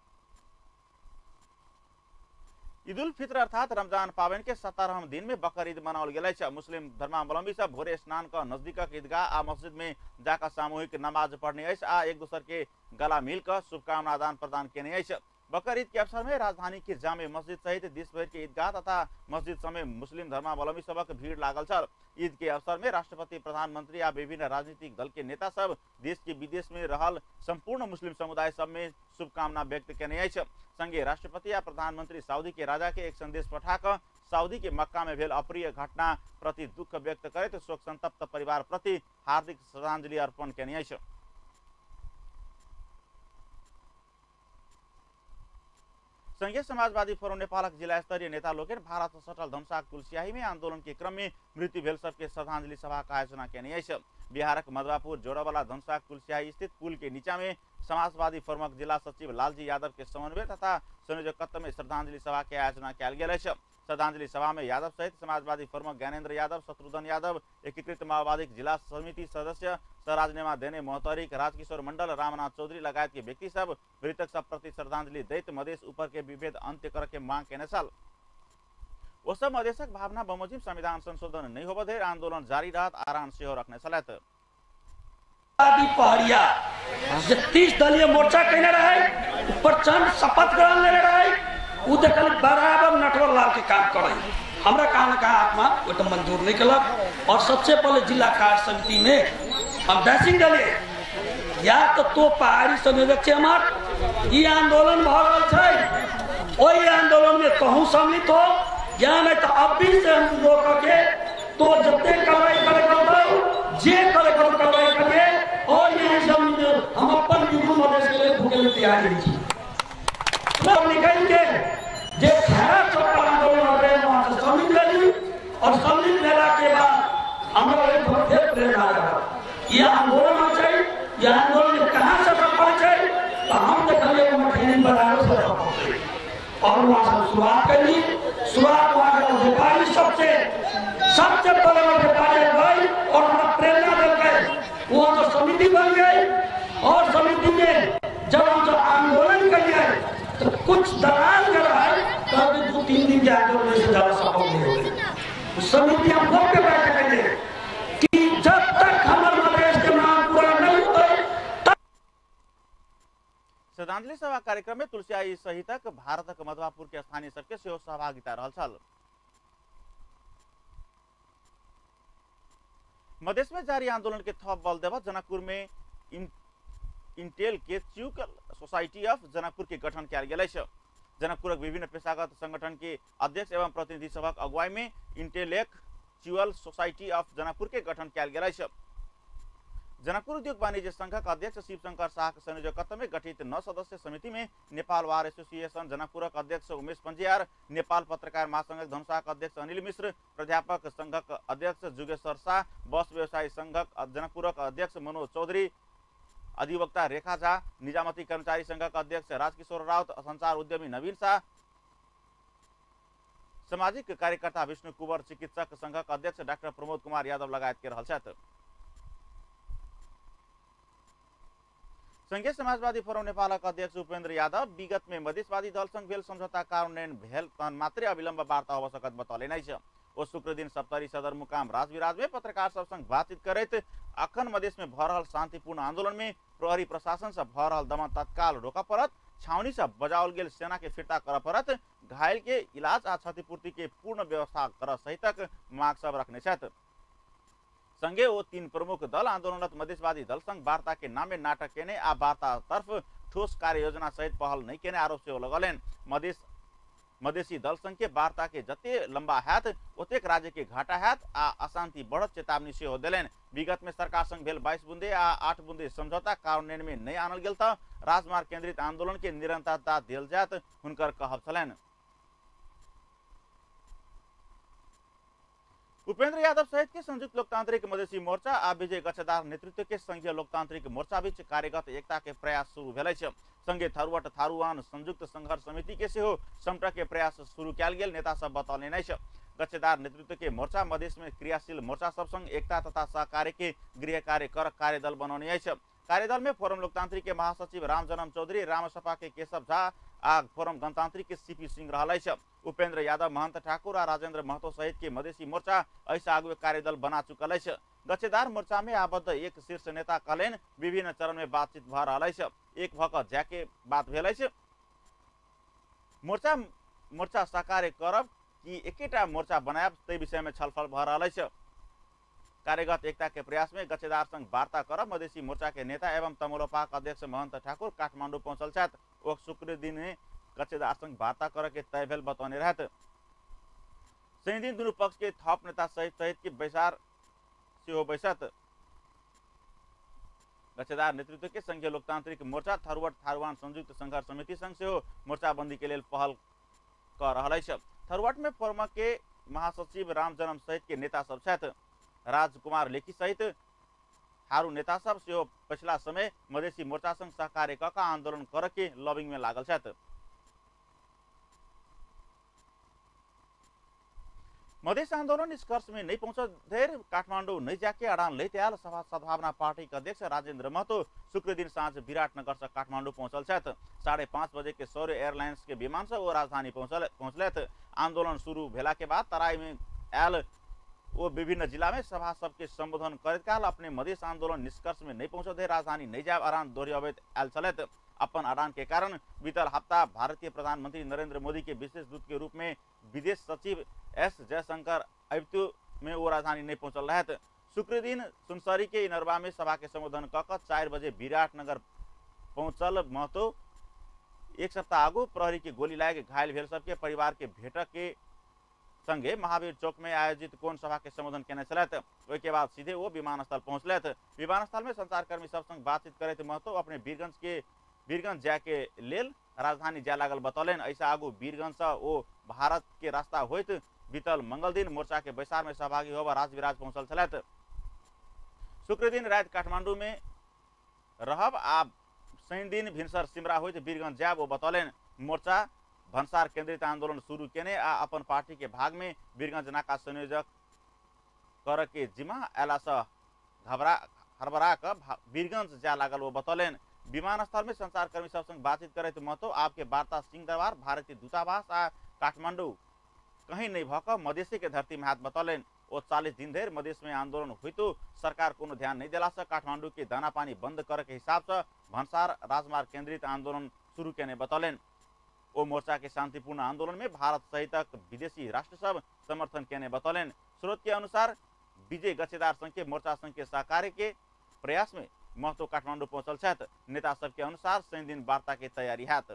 ईद उल फित्र अर्थात रमजान पावन के सत्रहम दिन में बकर ईद मनाओल गेल अछि। मुस्लिम धर्मावलंबी सब भोरे स्नान क नजदीकक ईदगाह आ मस्जिद में जाकर सामूहिक नमाज पढ़ने अछि आ एक दोसर के गला मिल कर शुभकामना आदान प्रदान केने अछि। बकर ईद के अवसर में राजधानी के जामे मस्जिद सहित देश भर के ईदगाह तथा मस्जिद समेत मुस्लिम धर्मावलंबी सबक भीड़ लागल छल। ईद के अवसर में राष्ट्रपति, प्रधानमंत्री आ विभिन्न राजनीतिक दल के नेता सब देश के विदेश में रहल संपूर्ण मुस्लिम समुदाय सब में शुभकामना व्यक्त केने अछि। संगे राष्ट्रपति आ प्रधानमंत्री सऊदी के राजा के एक संदेश पठा क सऊदी के मक्का में भेल अप्रिय घटना प्रति दुख व्यक्त करैत शोक संतप्त परिवार प्रति हार्दिक श्रद्धांजलि अर्पण केने अछि। संघीय समाजवादी फोरम नेपालक जिला स्तरीय नेता लोग भारत सटल धनुषा कुलसियाही में आंदोलन के क्रम में मृत्यु भेल सबके श्रद्धांजलि सभा का आयोजना केने अछि। बिहारक मधवापुर जोड़वाला धनुषा कुलसियाही स्थित पुल के नीचा में समाजवादी फोरमक जिला सचिव लालजी यादव के समन्वय तथा संयोजकत्व में श्रद्धांजलि सभा के आयोजना कयल गेल अछि। श्रद्धांजलि सभा में यादव सहित समाजवादी फोरम ज्ञानेन्द्र यादव, शत्रुघ्न यादव, एकीकृत माओवादी जिला समिति सदस्य सह राजनेमा देने मोहतरिक, राजकिशोर मंडल, रामनाथ चौधरी लगायत के व्यक्ति सब मृतक सब प्रति श्रद्धांजलि दैत मधेश ऊपर के विभेद अंत्य करके मांग के साल उस सब मधेशक भावना बमोजिम संविधान संशोधन नहीं हो देर आंदोलन जारी रहत आरान सेहो रखने सलत पहाड़िया तीस दलीय मोर्चा कहने रहे प्रचंड शपथ ग्रहण लेने रहे उ देखल बराबर नटवर लाल के काम करे हमरा कहा न कहा आत्मा वो तो मंजूर नहीं कलक। और सबसे पहले जिला कार्य समिति में हम दैसिंग डले या तो, तो पहाड़ी संयोजक छे हमार ई आंदोलन भ रहल छै ओई आंदोलन में कहूं सम्मिलित हो या नहीं तो अभी से हम रोक के तो जते कार्रवाई करे करबो जे करे कर कार्रवाई करे और ये हम हम अपन युवा मधेश के लिए भूखे तैयार छी सब निकल के जे खरा चक्कर आंदोलन हो रहे वहां से सम्मिलित रही और सम्मिलित लेला के बाद हमरा एक बहुत प्रेरणा लगा ये आंदोलन हो चाहिए ये आंदोलन कहां से सफल छै तो हम देखले मठेन बनारस से सफल और वहां से शुरुआत करी शुरुआत वहां के व्यापारी सबसे सबसे पहले व्यापारी गई और हमारा प्रेरणा दे गए वो तो समिति बन गई और समिति में जब हम जो आंदोलन करिए तो कुछ दलाल जो है तो दो तीन दिन के आंदोलन से ज्यादा सफल नहीं हो गई। उस समिति हम लोग के बैठ करेंगे कि जब तक हमारे मधेश के नाम पूरा नहीं होता श्रद्धांजलि सभा कार्यक्रम में तुलसियाई सहित भारतक मधवापुर के स्थानीय सबके सेहो सहभागिता रहल छल। मधेश में जारी आंदोलन के थप बल देव जनकपुर में इन, इंटेल के च्यूक सोसाइटी ऑफ जनकपुर के गठन किया गया है। जनकपुर विभिन्न पेशागत संगठन के अध्यक्ष एवं प्रतिनिधि सभक अगुवाई में इंटेलेक्चुअल सोसाइटी ऑफ जनकपुर के गठन किया गया है। जनकपुर उद्योग वाणिज्य संघक अध्यक्ष शिवशंकर शाह के संयोजकत्व में गठित नौ सदस्य समिति में नेपाल वार एसोसिएशन जनकपुरक अध्यक्ष उमेश पंजियार, नेपाल पत्रकार महासंघक धनुषाक अध्यक्ष अनिल मिश्र, प्राध्यापक संघक अध्यक्ष जुगेश्वर शाह, बस व्यवसायी संघक जनकपुरक अध्यक्ष मनोज चौधरी, अधिवक्ता रेखा झा, निजामती कर्मचारी संघक अध्यक्ष राजकिशोर राउत, संचार उद्यमी नवीन शाह, सामाजिक कार्यकर्ता विष्णु कुंवर, चिकित्सक संघक अध्यक्ष डाक्टर प्रमोद कुमार यादव लगायत के रहल छथि। संघीय समाजवादी फोरम नेपालक अध्यक्ष उपेन्द्र यादव विगत में मधेशवादी दल संग भेल समझौता कार्यान्वयन भेल तहन मात्रै अविलंब वार्ता हो सकत बतौले छै। ओ शुक्र दिन सप्तरी सदरमुकाम राजविराज में पत्रकार सब संग बातचीत करैत अखन मधेश में भ रहल शांतिपूर्ण आंदोलन में प्रहरी प्रशासन से भ रहल दमन तत्काल रोकऽ पड़त, छावनी से बजाओल गेल सेना के फिरता करऽ पड़त, घायल के इलाज आ क्षतिपूर्ति के पूर्ण व्यवस्था करऽ सहितक मांग सब रखने छथि। संगे वो तीन प्रमुख दल आंदोलनरत मधेशवादी दल संग वार्ता के नामे नाटक केने आ वार्ता तरफ ठोस कार्य योजना सहित पहल नहीं केने आरोप से लगलन। मधेश मधेसी दल संग के वार्ता के जते लंबा हैत ओतेक राज्य के घाटा हैत आ अशांति बढ़त चेतावनी से देलन। विगत में सरकार संग भेल बाईस बुंदे आ आठ बुंदे समझौता कार्यान्वयन में नहीं आनल गेल त राजमार्ग केंद्रित आंदोलन के निरंतरता देल जात हुनकर कहब छलन। उपेन्द्र यादव सहित के संयुक्त लोकतांत्रिक मधेसी मोर्चा आ विजय गच्छेदार नेतृत्व के संघीय लोकतांत्रिक मोर्चा बीच कार्यगत एकता के प्रयास शुरू भेल छै। संगे थारूवट थारूआन संयुक्त संघर्ष समिति के सेहो संपर्क के प्रयास शुरू कयल गेल नेता सब बतौने नै छै। गच्छेदार नेतृत्व के मोर्चा मधेश में क्रियाशील मोर्चा सब संग एकता तथा सहकार्य के गृह कार्य कर कार्यदल बनौने अछि। कार्यदल में फोरम लोकतांत्रिक के महासचिव रामजन्म चौधरी, रामसपा के केशव झा आ फोरम गणतांत्रिक के सीपी सिंह रहल अछि। उपेन्द्र यादव, महंत ठाकुर आ राजेंद्र महतो सहित के मधेसी मोर्चा ऐसा आगू कार्यदल बना चुकल अछि। गच्छेदार मोर्चा में आबद्ध एक शीर्ष नेता कहलन विभिन्न चरण में बातचीत भ रहल अछि। एक भक जाके बात भेल अछि। मोर्चा मोर्चा सहकार्य करब कि एकेटा मोर्चा बनायब तै विषय में छलफल भ रहल अछि। कार्यगत एकता के प्रयास में गच्छेदार संग वार्ता करब मधेसी मोर्चा के नेता एवं तमोलोपाक अध्यक्ष महंत ठाकुर काठमांडू पहुंचल छथि। ओ शुक्र दिन गच्छेदार संग वार्ता करे के तय भेल बतौने रहत। शनि दिन दुनू पक्ष के थप नेता सहित सहित के बैसार सेहो बैसत। गच्छेदार नेतृत्व के संघीय लोकतांत्रिक मोर्चा थारूवट थारूआन संयुक्त संघर्ष समिति संग सेहो मोर्चाबंदी के लिए पहल कर रहल अछि। थारूवट में फोरम के महासचिव रामजन्म सहित के नेता सब छथि। राजकुमार लेखी सहित थारू नेता सब सेहो पिछला समय मधेसी मोर्चा संग सहकार्य क का आंदोलन करके लॉबिंग में लागल छथि। मधेश आंदोलन निष्कर्ष में नहीं पहुंचा देर काठमांडू नहीं जाके अड़ान लेते आल सभा सद्भावना पार्टी के अध्यक्ष राजेंद्र महतो शुक्र दिन सांझ विराटनगर से काठमांडू पहुंचल छथि। साढ़े पाँच बजे के सौर्य एयरलाइंस के विमान से वो राजधानी पहुंचल पहुंचलथि। आंदोलन शुरू भेला के बाद तराई में आयल वो विभिन्न जिला में सभा सबके संबोधन करत काल अपने मधेश आंदोलन निष्कर्ष में नहीं पहुंचो दे राजधानी नहीं जाब अड़ान दोहरावैत आयल छलथि। अपन अड़ान के कारण बीतल हफ्ता भारतीय प्रधानमंत्री नरेंद्र मोदी के विशेष दूत के रूप में विदेश सचिव एस जयशंकर अबितु में वो राजधानी नहीं पहुंचल रहे। शुक्र दिन सुनसरी के इनरवा में सभा के संबोधन कक चार बजे विराटनगर पहुंचल महतो एक सप्ताह आगू प्रहरी की गोली लाग घायल भेल सबके परिवार के भेटक के संगे महावीर चौक में आयोजित कोन सभा के संबोधन केने चलत। ओहि के बाद सीधे वो विमानस्थल पहुंचलथ। विमानस्थल में संचारकर्मी सब संग बातचीत करते महतो अपने वीरगंज के वीरगंज जाय के लेल राजधानी जाय लागल बतौलन। ऐसा आगू वीरगंज से वो भारत के रास्ता होइत बीतल मंगल दिन मोर्चा के बैसार में सहभागी होकर राजविराज पहुंचल छलथ। शुक्र दिन रात काठमांडू में रहब आ शनि दिन भिनसर सिमरा होइत वीरगंज जाय वो बतौलन। मोर्चा भन्सार केंद्रित आंदोलन शुरू केने आ अपन पार्टी के भाग में वीरगंज नाका संयोजक कर के जिम्मा एला से घबरा हरबरा कर वीरगंज जा लागल वो बतौलन। विमानस्थल में संचारकर्मी सब संग बातचीत करे तो महतो आपके वार्ता सिंह दरबार भारतीय दूतावास आ काठमांडू कहीं नहीं भक मधेसी के धरती में हाथ बतौलन। वो चालीस दिन देर मधेश में आंदोलन हुई तो सरकार कोनो ध्यान नहीं दिला से काठमांडू के दाना पानी बंद करे के हिसाब से भन्सार राजमार्ग केंद्रित आंदोलन शुरू केने बतौलन। वो मोर्चा के शांतिपूर्ण आंदोलन में भारत सहित विदेशी राष्ट्र सब समर्थन केने बतौलन। स्रोत के अनुसार विजय गच्छेदार संघ के मोर्चा संघ के सहकार्य के प्रयास में महतो काठमांडू पहुंचल छथि। नेता सब के अनुसार शनि दिन वार्ता के तैयारी हैत।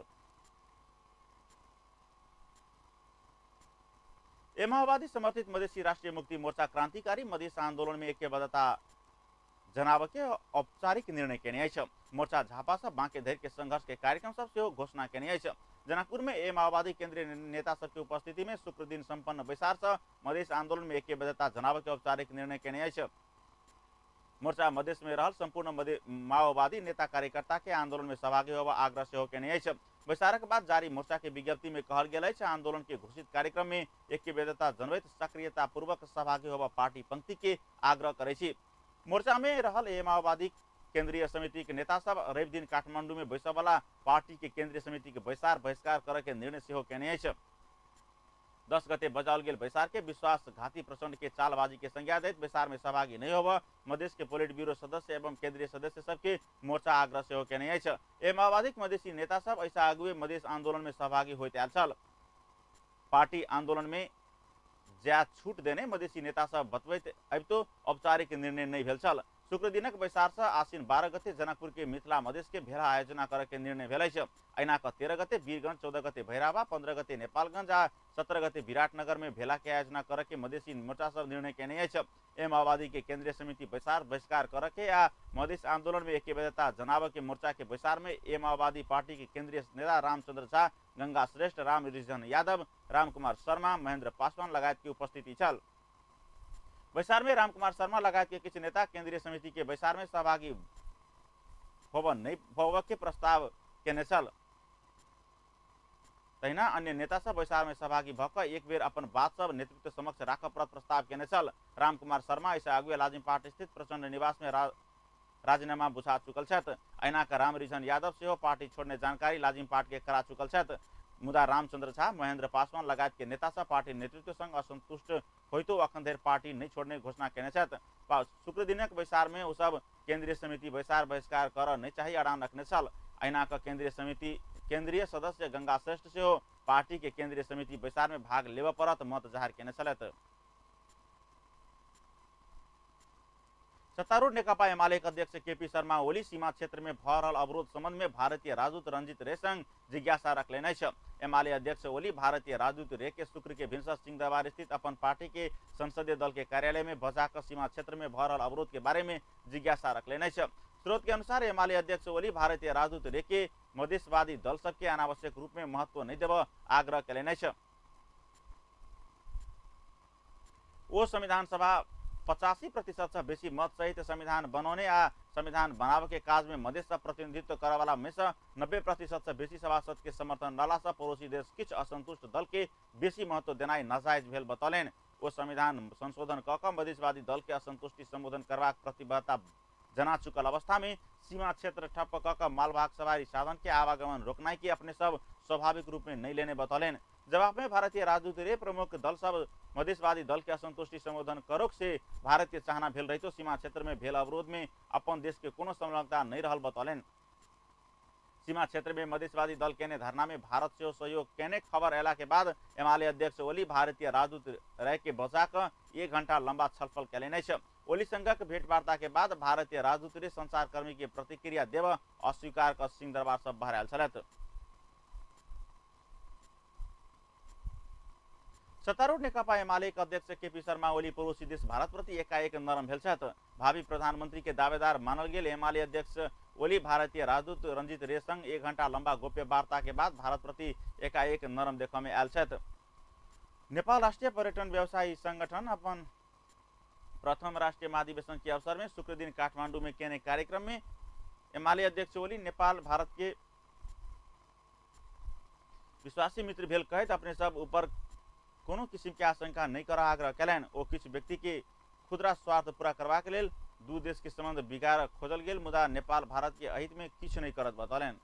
ए माओवादी समर्थित मधेसी राष्ट्रीय मुक्ति मोर्चा क्रांतिकारी मधेस आंदोलन में ऐक्यबद्धता जनाब के औपचारिक निर्णय केने अछि। मोर्चा झापा से बांके धरि के संघर्ष के कार्यक्रम सब से घोषणा केने अछि। जनकपुर में ए माओवादी केंद्रीय नेता सबके उपस्थिति में शुक्र दिन संपन्न बैसार से मधेश आंदोलन में ऐक्यबद्धता जनाब के औपचारिक निर्णय केने अछि। मोर्चा मधेश में रहल संपूर्ण माओवादी नेता कार्यकर्ता के आंदोलन में सहभागी होवा आग्रह से केने अछि। बैसारक बाद जारी मोर्चा के विज्ञप्ति में कहल गेल अछि आंदोलन के घोषित कार्यक्रम में ऐक्यबद्धता जनवैत सक्रियता पूर्वक सहभागी होवा पार्टी पंक्ति के आग्रह करे छी। मोर्चा में रहल ए माओवादी केंद्रीय समिति के नेता सब रवि दिन काठमांडू में बैसब वाला पार्टी के केंद्रीय समिति के बैसार बहिष्कार करे के निर्णय सेहो केने अछि। दस गते बजाओल गेल बैसार के विश्वासघाती प्रचंड के चालबाजी के संज्ञा दैत बैसार में सहभागी नहीं होब मधेश के पोलिट ब्यूरो सदस्य एवं केंद्रीय सदस्य सबके मोर्चा आग्रह सेहो केने अछि। ए माओवादी मधेसी नेता सब ऐसा आगुए मधेश आंदोलन में सहभागी होइत आयल छल। पार्टी आंदोलन में ज्या छूट देने मधेसी नेता सब बतबैत अबितो औपचारिक निर्णय नहीं भेल छल। शुक्र दिनक बैसार से आसीन बारह गते जनकपुर के मिथिला मधेश के भेला आयोजना करे के निर्णय भेल अछि। अहिना क तेरह गते वीरगंज, चौदह गते भैरावा, पंद्रह गते नेपालगंज आ सत्रह गते विराटनगर में भेला के आयोजना करे के मधेसी मोर्चा सब निर्णय केने अछि। ए माओवादी के केंद्रीय समिति बैसार बहिष्कार करे के आ मधेश आंदोलन में ऐक्यबद्धता जनाब के मोर्चा के बैसार में ए माओवादी पार्टी के केंद्रीय नेता रामचंद्र झा, गंगा श्रेष्ठ, राम रिजन यादव, राम कुमार शर्मा, महेंद्र पासवान लगायत की उपस्थिति छल। बैसार में रामकुमार शर्मा लगायत के किछु नेता केंद्रीय समिति के बैसार में सहभागी होब नहीं होब के प्रस्ताव केने छल। तहिना अन्य नेता सब बैसार में सहभागी भक एक बेर अपन बात सब नेतृत्व समक्ष राखब पर प्रस्ताव केने छल। रामकुमार शर्मा ऐसे आगुए लाजिमपाट स्थित प्रचंड निवास में रा, राजीनामा बुझा चुकल छथि। अहिना का राम रिजन यादव सेहो पार्टी छोड़ने जानकारी लाजिमपाट के करा चुकल छथि। मुदा रामचंद्र झा, महेंद्र पासवान लगायत के नेता सब पार्टी नेतृत्व संग असंतुष्ट होइतो अखन धरि पार्टी नहीं छोड़ने घोषणा केने छथि। शुक्र दिनक बैसार में ओ सब केंद्रीय समिति बैसार बहिष्कार कर नहीं चाहिए अड़ान रखने छल। अहिना का केंद्रीय समिति केंद्रीय सदस्य गंगा श्रेष्ठ सेहो पार्टी के केंद्रीय समिति बैसार में भाग लेब परत मत जाहिर केने छलथि। सत्तारूढ़ नेकपा एमाले अध्यक्ष केपी शर्मा ओली सीमा क्षेत्र में भ रहल अवरोध संबंध में भारतीय राजदूत रंजीत रे संग जिज्ञासा रखलेन अछि। एमाले अध्यक्ष ओली भारतीय राजदूत रे के शुक्र के भिनसर सिंह दरबार स्थित अपन पार्टी के संसदीय दल के कार्यालय में भजाकर सीमा क्षेत्र में भ रहल अवरोध के बारे में जिज्ञासा रखलेन अछि। स्रोत के अनुसार एमाले अध्यक्ष ओली भारतीय राजदूत रे के मधेशवादी दल सबके अनावश्यक रूप में महत्व नहीं देब आग्रह कयलनि अछि। ओ संविधान सभा पचासी प्रतिशत से बेसी मत सहित संविधान बनौने आ संविधान बनाव के काज में मधेश से प्रतिनिधित्व करे वाला में से नब्बे प्रतिशत से बेसी सभासद के समर्थन रहला से पड़ोसी देश किछ असंतुष्ट दल के बेसी महत्व देनाई नाजायज भेल बतौलन। वो संविधान संशोधन क क मधेसवादी दल के असंतुष्टि संबोधन करवाक प्रतिबद्धता जना चुकल अवस्था में सीमा क्षेत्र ठप्प क क मालवाहक सवारी साधन के आवागमन रोकनाई की अपने सब स्वाभाविक रूप में नहीं लेने बतौलेन। जवाब में भारतीय राजदूत रे प्रमुख दल सब मधेसवादी दल के असंतुष्टि संबोधन करोक से भारत के चाहना भेल रही तो सीमा क्षेत्र में भेल अवरोध में अपन देश के कोनो संलग्नता नहीं रहल बतौलेन। सीमा क्षेत्र में मधेसवादी दल केने धरना में भारत से सहयोग केने खबर अला के बाद एमाले अध्यक्ष ओली भारतीय राजदूत रह के बचाक एक घंटा लंबा छलफल कैलेनै छ। ओली संघक भेटवार्ता के बाद भारतीय राजदूत रे संचारकर्मी के प्रतिक्रिया देव अस्वीकार का सिंहदरबार सब बहराल छलत। सत्तारूढ़ नेकपा एमाले अध्यक्ष केपी शर्मा ओली पड़ोसी देश भारत प्रति एकाएक नरम भेल छथि। भावी प्रधानमंत्री के दावेदार मानल गेल एमाले अध्यक्ष ओली भारतीय राजदूत रंजीत रे संग एक घंटा लंबा गोप्य वार्ता के बाद भारत प्रति एकाएक नरम देखा में आयल छथि। नेपाल राष्ट्रीय पर्यटन व्यवसायी संगठन अपन प्रथम राष्ट्रीय महाधिवेशन के अवसर में शुक्र दिन काठमांडू में केने कार्यक्रम में एमाले अध्यक्ष ओली नेपाल भारत के विश्वासी मित्र भेल कहत अपने सब ऊपर कोनो किसिम के आशंका नहीं कर आग्रह कैलन। ओ किसी व्यक्ति के खुदरा स्वार्थ पूरा करवा के लेल दू देश के संबंध बिगाड़ खोजल गेल मुदा नेपाल भारत के अहित में किछु नहीं करत बतौलेन।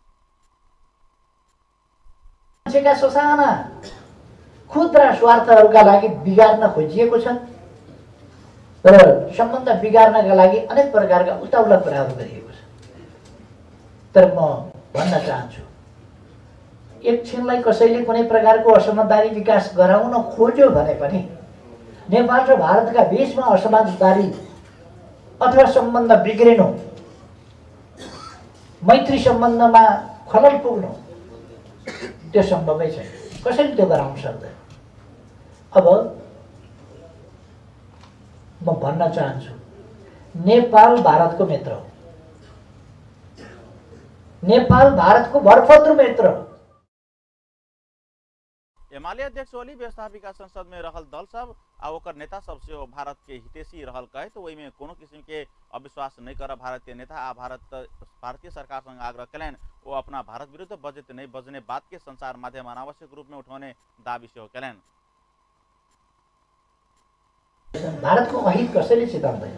मान्छेका ससाना खुदरा स्वार्थहरूका लागि बिगार्न खोजिएको छ र सम्बन्ध बिगार्नका लागि अनेक प्रकारका उताउला कुराहरू गरिएको छ। तर म भन्न चाहन्छु एकछिनलाई कसैले कुनै प्रकारको असमझदारी विकास गराउन खोज्यो भने पनि नेपाल र भारतका बीचमा असमझदारी अथवा सम्बन्ध बिग्रिनु, मैत्री सम्बन्धमा खलल पुग्नु त्यो सम्भवै छैन। कसैले त्यो गराउन सक्दैन। अब म भन्न चाहन्छु नेपाल भारतको मित्र हो, नेपाल भारतको भरपत्र मित्र हो। एमाले अध्यक्ष ओली व्यवस्थापिका संसद में रहल दल सब आ ओकर नेता सब से भारत के हितैषी रहल कहे तो वही में कोनो किस्म के अविश्वास नहीं कर भारतीय नेता आ भारत भारतीय सरकार संग आग्रह कैलन। वो अपना भारत विरुद्ध बजट नहीं बजने बात के संचार माध्यम अनावश्यक रूप में उठाने दावी से कैलन। भारत को अहित कसैले चिताउँदैन।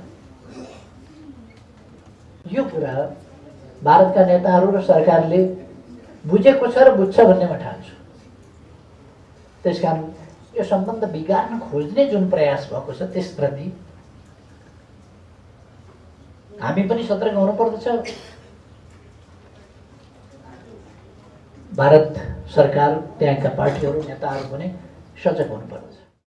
यो कुरा भारतका नेताहरू र सरकारले बुझेको छ र बुझ्छ भन्ने म ठान्छु। त्यसकारण यो सम्बन्ध बिगार्न खोज्ने जुन प्रयास भएको छ त्यसप्रति हामी पनि सतर्क हुनुपर्दछ। भारत सरकार त्यहाँका पार्टीहरू नेताहरू पनि सजग हुनुपर्दछ।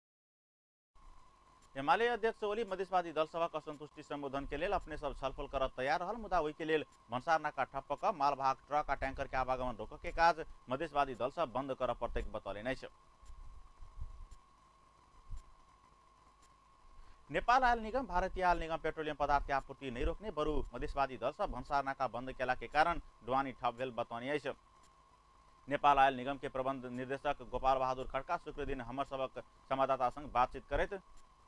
एमाले अध्यक्ष ओली मधेसवादी दल सभा असंतुष्टि संबोधन के लिए अपने सब छलफल कर तैयार रहल मुदा वही के लिए भन्सार नाका ठप्प क मालवाहक ट्रक आ टैंकर के आवागमन रोक के काज मधेसवादी दल सब बंद कर प्रत्येक बतौले नहीं छ। नेपाल आयल निगम भारतीय आयल निगम पेट्रोलियम पदार्थ के आपूर्ति नहीं रोकने बरु मधेसवादी दल सब भन्सार नाका बंद केला के कारण ढुवानी ठप भेल बतौनी छ। नेपाल आयल निगम के प्रबंध निर्देशक गोपाल बहादुर खड़का शुक्र दिन हमर सबक संवाददाता संग बातचीत करैत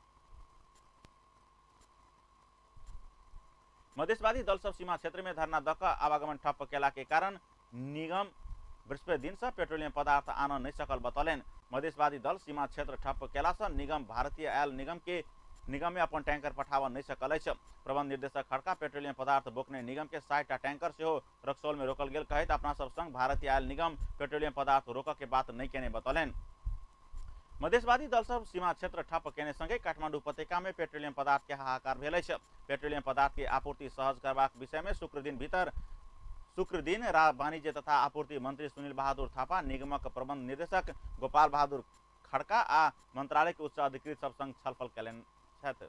मधेसवादी दल सब सीमा क्षेत्र में धरना दक आवागमन ठप्प केला के कारण निगम बृहस्पति दिन से पेट्रोलियम पदार्थ आन नहीं सकल बतौलेन। मधेसवादी दल सीमा क्षेत्र ठप्प केला से निगम भारतीय आयल निगम के निगम में अपन टैंकर पठाव नहीं सकल है। प्रबंध निर्देशक खड़का पेट्रोलियम पदार्थ बोकने निगम के साठ टैंकर से रक्सौल में रोकल गेल कहित अपना सब संग भारतीय आयल निगम पेट्रोलियम पदार्थ रोक के बात नहीं केने बतौलेन। मधेसवादी दल सब सीमा क्षेत्र ठप्प केने संगे काठमाडौँ उपत्यका में पेट्रोलियम पदार्थ के हाहाकार भेल छ। पेट्रोलियम पदार्थ के आपूर्ति सहज करबाक विषय में शुक्र दिन भीतर शुक्र दिन वाणिज्य तथा आपूर्ति मंत्री सुनील बहादुर थापा निगमक प्रबंध निर्देशक गोपाल बहादुर खड़का आ मंत्रालय के उच्च अधिकृत सब संग छलफल कैलन छथि।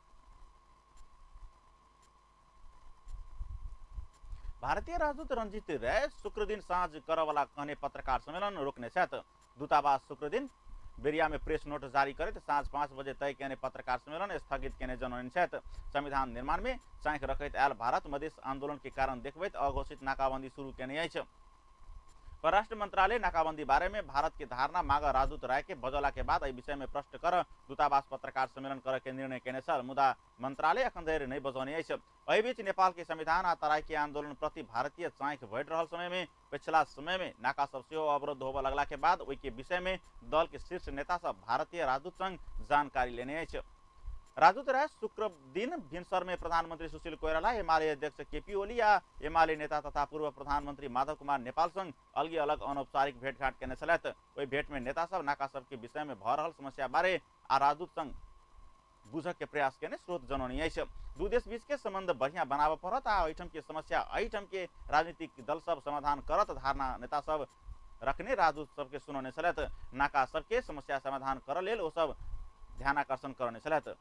भारतीय राजदूत रंजीत राय शुक्र दिन साँझ करवाला कहने पत्रकार सम्मेलन रोकने छथि। दूतावास शुक्र दिन बेरिया में प्रेस नोट जारी करे साँझ पाँच बजे तय केने पत्रकार सम्मेलन स्थगित केने जनौने छथि। संविधान निर्माण में चाँख रखैत आयल भारत मधेस आंदोलन के कारण देखबैत अघोषित नाकाबंदी शुरू केने अछि। परराष्ट्र मंत्रालय नाकाबंदी बारे में भारत की धारणा माग राजदूत राय के बजला के बाद एहि विषय में प्रश्न कर दूतावास पत्रकार सम्मेलन करे के निर्णय केने छल। मुदा मंत्रालय अखन धरि नहीं बजौने अछि। एहि बीच नेपाल के संविधान आ तराई के आंदोलन प्रति भारतीय चाँख बढ़ रहल समय में पिछला समय में नाका सब सेहो अवरुद्ध होबे लगला के बाद ओहि के विषय में दल के शीर्ष नेता सब भारतीय राजदूत संग जानकारी लेने अछि। राजदूत राय शुक्र दिन भिनसर में प्रधानमंत्री सुशील कोइराला, एमाले अध्यक्ष केपी ओली या एमाले नेता तथा पूर्व प्रधानमंत्री माधव कुमार नेपाल संग अलग अलग अनौपचारिक भेंटघाट केने छलथि। ओहि भेंट में नेता सब नाका सब के विषय में भऽ रहल समस्या बारे आ राजदूत संग बुझक के प्रयास केने स्रोत जनौनी अछि। दू देश बीच के संबंध बढ़िया बनाबऽ पड़त आ एहिठाम के समस्या एहिठाम के राजनीतिक दल सब समाधान करत धारणा नेता सब रखने राजदूत सबके सुनौने छलथि। नाका सबके समस्या समाधान करऽ लेल ओ सब ध्यान आकर्षण करने छलथि।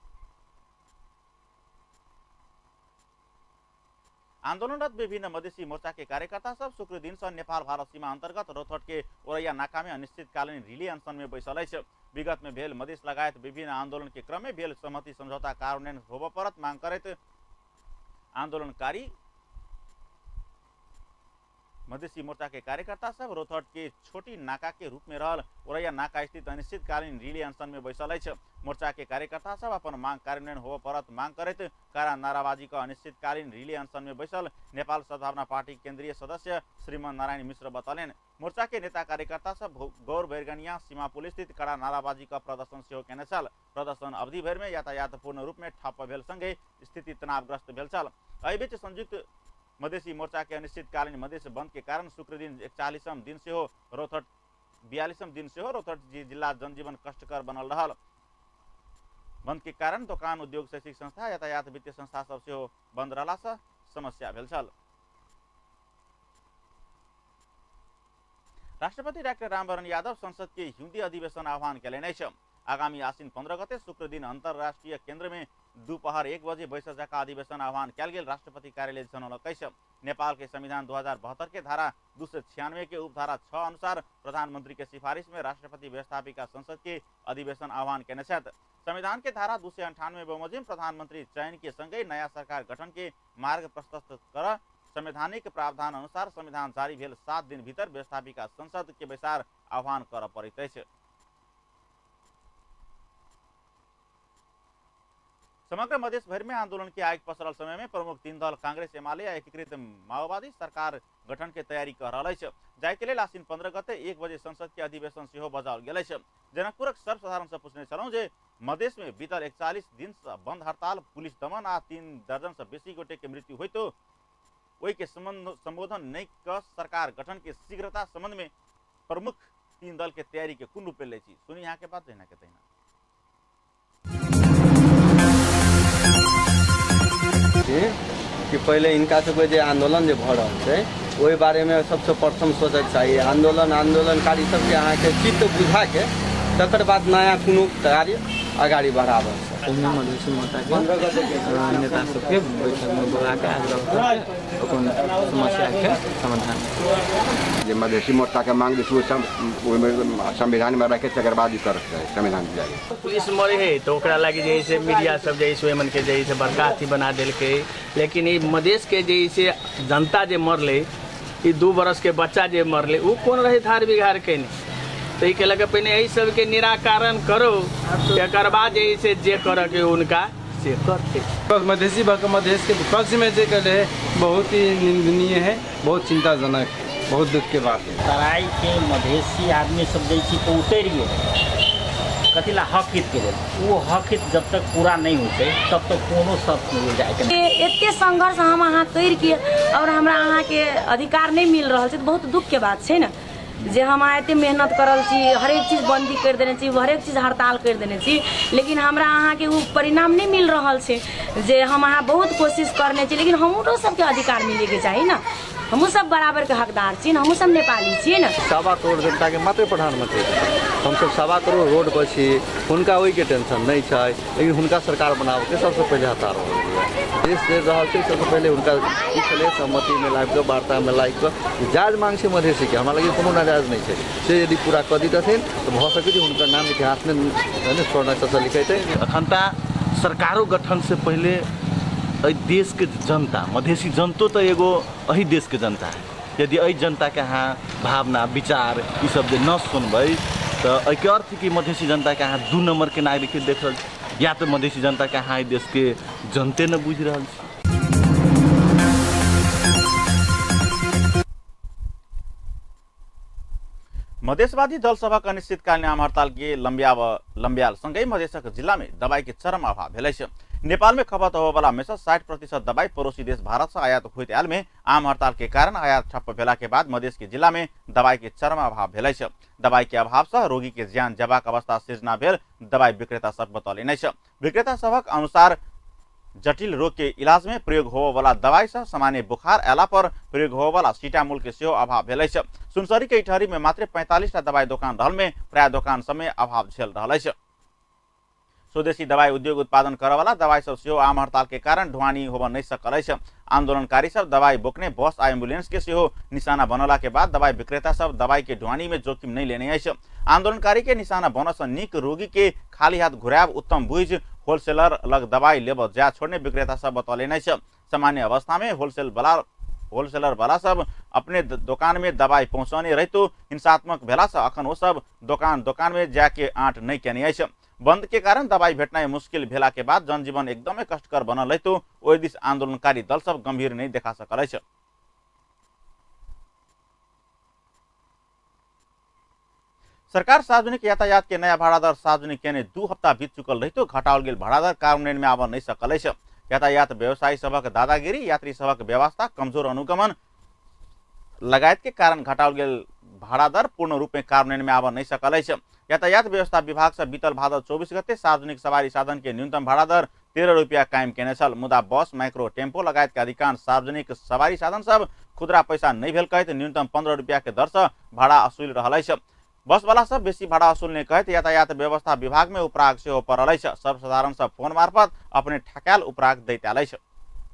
आंदोलनरत विभिन्न मधेसी मोर्चा के कार्यकर्ता सब शुक्र दिन से नेपाल भारत सीमा अंतर्गत रौतहट के ओरैया नाका में अनिश्चितकालीन रिले अनशन में बैसल अछि। विगत में भेल मधेस लगायत विभिन्न आंदोलन के क्रम में भेल सहमति समझौता कार्यान्वयन होबऽ परत मांग करैत आंदोलनकारी मधेसी मोर्चा के कार्यकर्ता सब रौतहट के छोटी नाका के रूप में रहल ओरैया नाका स्थित अनिश्चितकालीन रिले अनशन में बैसल अछि। मोर्चा के कार्यकर्ता सब अपन मांग कार्यान्वयन होबऽ परत मांग करैत कारा नाराबाजी का अनिश्चितकालीन रिले अनशन में बैसल नेपाल सद्भावना पार्टी केंद्रीय सदस्य श्रीमान नारायण मिश्र बतौलन। मोर्चा के नेता कार्यकर्ता सब गौर बैरगनिया सीमा पुल स्थित कड़ा नाराबाजी का प्रदर्शन सेहो केने छल। प्रदर्शन अवधि भर में यातायात पूर्ण रूप में ठप्प भेल संगे स्थिति तनावग्रस्त भेल छल। एहि बीच संयुक्त मधेसी मोर्चा के अनिश्चितकालीन मधेस बंद के कारण शुक्र दिन इकतालीसम दिन से हो रौतहट बयालीसम दिन से हो रौतहट जिला जनजीवन कष्टकर बनल रहल। बंद के कारण दुकान उद्योग शैक्षिक संस्था यातायात वित्तीय संस्था सब से बंद रहला से समस्या भेल छल। राष्ट्रपति डाक्टर रामवरण यादव संसद के हिंदी अधिवेशन आह्वान केलनि अछि। आगामी आश्विन पंद्रह गते शुक्र दिन अंतर्राष्ट्रीय केंद्र में दोपहर एक बजे बैसक जका अधिवेशन आह्वान कल गेल राष्ट्रपति कार्यालय जनौलक अछि। नेपाल के संविधान दो हजार बहत्तर के धारा दो सौ छियानवे के उपधारा छह अनुसार प्रधानमंत्री के सिफारिश में राष्ट्रपति व्यवस्थापिका संसद के अधिवेशन आह्वान केने छथि। संविधान के धारा दो सौ अंठानवे बमोजिम प्रधानमंत्री चयन के संगे नया सरकार गठन के मार्ग प्रशस्त कर संवैधानिक प्रावधान अनुसार संविधान जारी भेल सात दिन भीतर व्यवस्थापिका संसद के बैसार आह्वान कर पड़ैत अछि। समग्र मधेश भर में आंदोलन के आग पसरल समय में प्रमुख तीन दल कांग्रेस एमाले या एकीकृत माओवादी सरकार गठन के तैयारी कर रहा है। जाय के लेल आश्विन पंद्रह गते एक बजे संसद के अधिवेशन सेहो बजाओल गेल अछि। जनकपुरक सर्वसाधारण से पूछने छलहुँ जे मधेश में बीतल इकतालीस दिन से बंद हड़ताल पुलिस दमन आ तीन दर्जन से बेसी गोटे के मृत्यु हुई तो ओहि के संबोधन नहीं कर सरकार गठन के शीघ्रता संबंध में प्रमुख तीन दल के तैयारी के कोन रूप ले छी सुनी यहाँ के बात देना के तहिना कि पहले इनका सबके जे आंदोलन जे भऽ रहल छै ओहि बारे में सबसे प्रथम सोचक चाहिए। आंदोलन आंदोलनकारी सबके अहाँके चित्त बुझा के तकर बाद नया कोनो कार्य अगाड़ी बढ़ाबऽ मधेसी मोर्चा के नेता सबके बैठक में बुला के आग्रह अपन समस्या के समाधान जे मधेसी मोर्चा के मांग दिसो संविधान में रखे तकर बाद कर संविधान जारी पुलिस मरे है तो ओकरा लागी जे से मीडिया सब जे से मन के जे से बड़का अथी बना देल के। लेकिन ई मधेश के जे से जनता जे मरले ई दू बरस के बच्चा जे मरले उ कोन रहे धार बिघार के नहीं तो ये लगे पहले यही सब के निराकरण करो एक बाद से जे कर के उनका से करते। मधेसी मधेश के पक्ष में जे करे बहुत ही निंदनीय है, बहुत चिंताजनक है, बहुत दुख के बात है। तराई के मधेसी आदमी सब जैसी तो उतरिए कथी ला हक हित के लेल वो हक हित जब तक पूरा नहीं होते तब तक कोनो सब मिल जाए। एते संघर्ष हम अहाँ कर के और हमरा अहाँ के अधिकार नहीं मिल रहा है तो बहुत दुख के बात है ना। जे हम एते मेहनत करल छी हरेक चीज बंदी कर देने छी हरेक चीज हड़ताल कर देने छी लेकिन हमरा अहाँ के वो परिणाम नहीं मिल रहा है। जे हम अहाँ बहुत कोशिश करने छी लेकिन हमरो सबके अधिकार मिले के चाहिए ना। हमू सब बराबर के हकदार छी हमू सब नेपाली छी ना। सवा करोड़ जनता के मात्र प्रधानमंत्री हम सब सवा करोड़ रोड पर छी हुनका ओहि के टेंशन नहीं है लेकिन हुनका सरकार बनावे के सबसे पहले हतार हो देश दे रहा है। सबसे पहले उनका छे सहमति में लाइक वार्ता में लाइक जायज मांग से मधेसी के हमारा लगे कोनो नाजायज नहीं है से यदि पूरा कर दीता थे तो भ सके उनका नाम इतिहास में स्वर्ण अक्षर लिखे थे। अखनता सरकारों गठन से पहले देश के जनता मधेसी जनतो तो एगो अही देश के जनता है यदि एहि जनता के यहाँ भावना विचार ई सब जे न सुनबै तो एके अर्थ कि मधेसी जनता के यहाँ दू नंबर के नागरिक देख रहल छी, या तो मधेसी जनता के यहाँ देश के जनते न बुझ रहल छी। मधेसवादी दल सभक अनिश्चितकालीन आम हड़ताल के लंबिया लंबियाल सँगै मधेसक जिला में दवाई के चरम अभाव भेलै छ। नेपाल में खपत होबला में से साठ प्रतिशत दवाई पड़ोसी देश भारत से आयात होइत आयल में आम हड़ताल के कारण आयात ठप्प भेला के बाद मधेश के जिला में दवाई के चरम अभाव भेलै छ। दवाई के अभाव से रोगी के जान जबाक अवस्था सृजना भेल दवाई विक्रेता सब बतौले छ। विक्रेता सबक अनुसार जटिल रोग के इलाज में प्रयोग हो वाला दवाई से सामान्य बुखार एला पर प्रयोग हो वाला सीटामोल के सेहो अभाव भेलै छ। सुनसरी के इटहरी में मात्र पैंतालीस टा दवाई दुकान रहल में प्राय दुकान समय अभाव झेल रहल छ। स्वदेशी दवाई उद्योग उत्पादन करे वाला दवाई सब सेहो आम हड़ताल के कारण ढुवानी होब नहीं सकल छ। आंदोलनकारी सब दवाई बोकने बस आ एम्बुलेंस के सेहो निशाना बनला के बाद दवाई विक्रेता सब दवाई के ढुवानी में जोखिम नहीं लेने छ। आंदोलनकारी के निशाना बनस निक रोगी के खाली हाथ घुराब उत्तम बुझ होलसेलर लग दवाई लेब जा छोड़ने विक्रेता सब बतौले नहीं छ। सामान्य अवस्था में होलसेल वाला होलसेलर वाला सब अपने दुकान में दवाई पहुंचाने रहते हिंसात्मक भेला से अखन वो सब दुकान दुकान में जाके आंट नहीं केने छ। बंद के कारण दवाई भेटना मुश्किल भेला के बाद जनजीवन एकदमै कष्टकर बनल रहते ओहि दिस आंदोलनकारी दल सब गंभीर नहीं देखा सकल छ। सरकार सार्वजनिक यातायात के नया भाड़ा दर सार्वजनिक केने दू हफ्ता बीत चुकल रहते घटाओल गेल भाड़ा दर कार्यान्वयन में आब नहीं सकल छ। यातायात व्यवसायी सबक दादागिरी यात्री सबक व्यवस्था कमजोर अनुगमन लगायत के कारण घटाओल गेल भाड़ा दर पूर्ण रूप में कार्यान्वयन में आब नहीं सकल छ। यातायात व्यवस्था विभाग से बीतल भादर चौबीस गते सार्वजनिक सवारी साधन के न्यूनतम भाड़ा दर तेरह रुपया कायम केने छल। मुदा बस माइक्रो टेम्पो लगायत के अधिकांश सार्वजनिक सवारी साधन सब खुदरा पैसा नहीं भेल कहत न्यूनतम पंद्रह रुपया के दर से भाड़ा असूल रहल छ। बस वाला सब बेसी भाड़ा असूलने कहत यातायात व्यवस्था विभाग में उपराग सेहो पड़ल छ। सर्वसाधारण सब फोन मार्फत अपने ठकाल उपराग दैत आयल छ।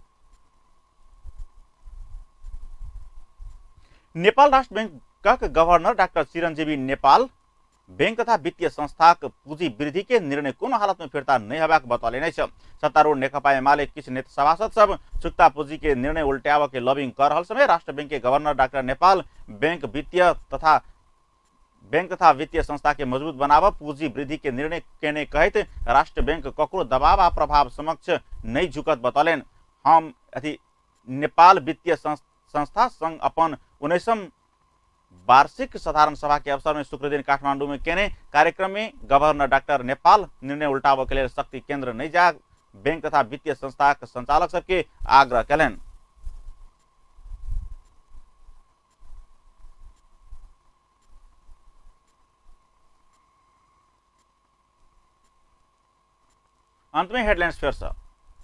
नेपाल राष्ट्र बैंकक governor doctor Chiranjeevi Nepal bank तथा वित्तीय संस्थाक पूंजी वृद्धि के निर्णय कोनो हालत में फिर्ता नहीं होबाक बतौले नहीं छ। सत्तारूढ़ नेकपा एमाले किछ नेता सभासद सब चुक्ता पूंजी के निर्णय उल्टाव के लॉबिंग कर रहल समय राष्ट्र बैंक के गवर्नर डाक्टर नेपाल बैंक वित्तीय तथा बैंक तथा वित्तीय संस्था के मजबूत बनाव पूंजी वृद्धि के निर्णय केने कहत राष्ट्र बैंक ककरो दबाव आ प्रभाव समक्ष नहीं झुकत बतौलेन। हम अथी नेपाल वित्तीय संस्था संघ अपन उन्नीसम वार्षिक साधारण सभा के अवसर में शुक्र दिन काठमांडू में केने कार्यक्रम में गवर्नर डॉक्टर नेपाल निर्णय उल्टाव के लिए शक्ति केंद्र नहीं जा बैंक तथा वित्तीय संस्था के संचालक सबके आग्रह कलन। अंत में हेडलाइंस फिर से।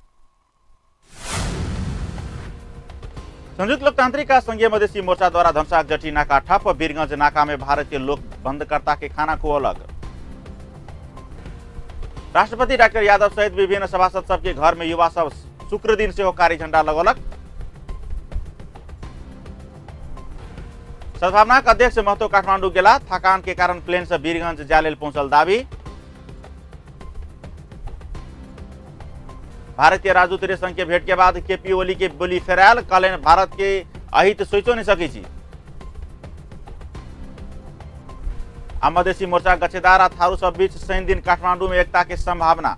संयुक्त लोकतांत्रिक संघीय मधेसी मोर्चा द्वारा धनसाक जटी नाका ठप वीरगंज नाका में भारतीय लोक बंदकर्ता के खाना को अलग। राष्ट्रपति डॉक्टर यादव सहित विभिन्न सभासद सबके घर में युवा सब शुक्र दिन से कारी झंडा लगौलक। सद्भावना के अध्यक्ष महतो काठमांडू गेला थकान के कारण प्लेन से वीरगंज जालेल पहुंचल दावी। भारतीय राजदूत संघ के भेंट के बाद केपी ओली के बोली फेरायल कहलन भारत के अहित सोचो नहीं सकी छी। आ मधेसी मोर्चा गछेदार आ थारू सब बीच शनि दिन काठमांडू में एकता के संभावना।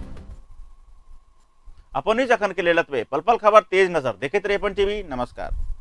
अपन ही जखन के लेलत वे पल पल खबर तेज नजर देखते रहे अपन टीवी। नमस्कार।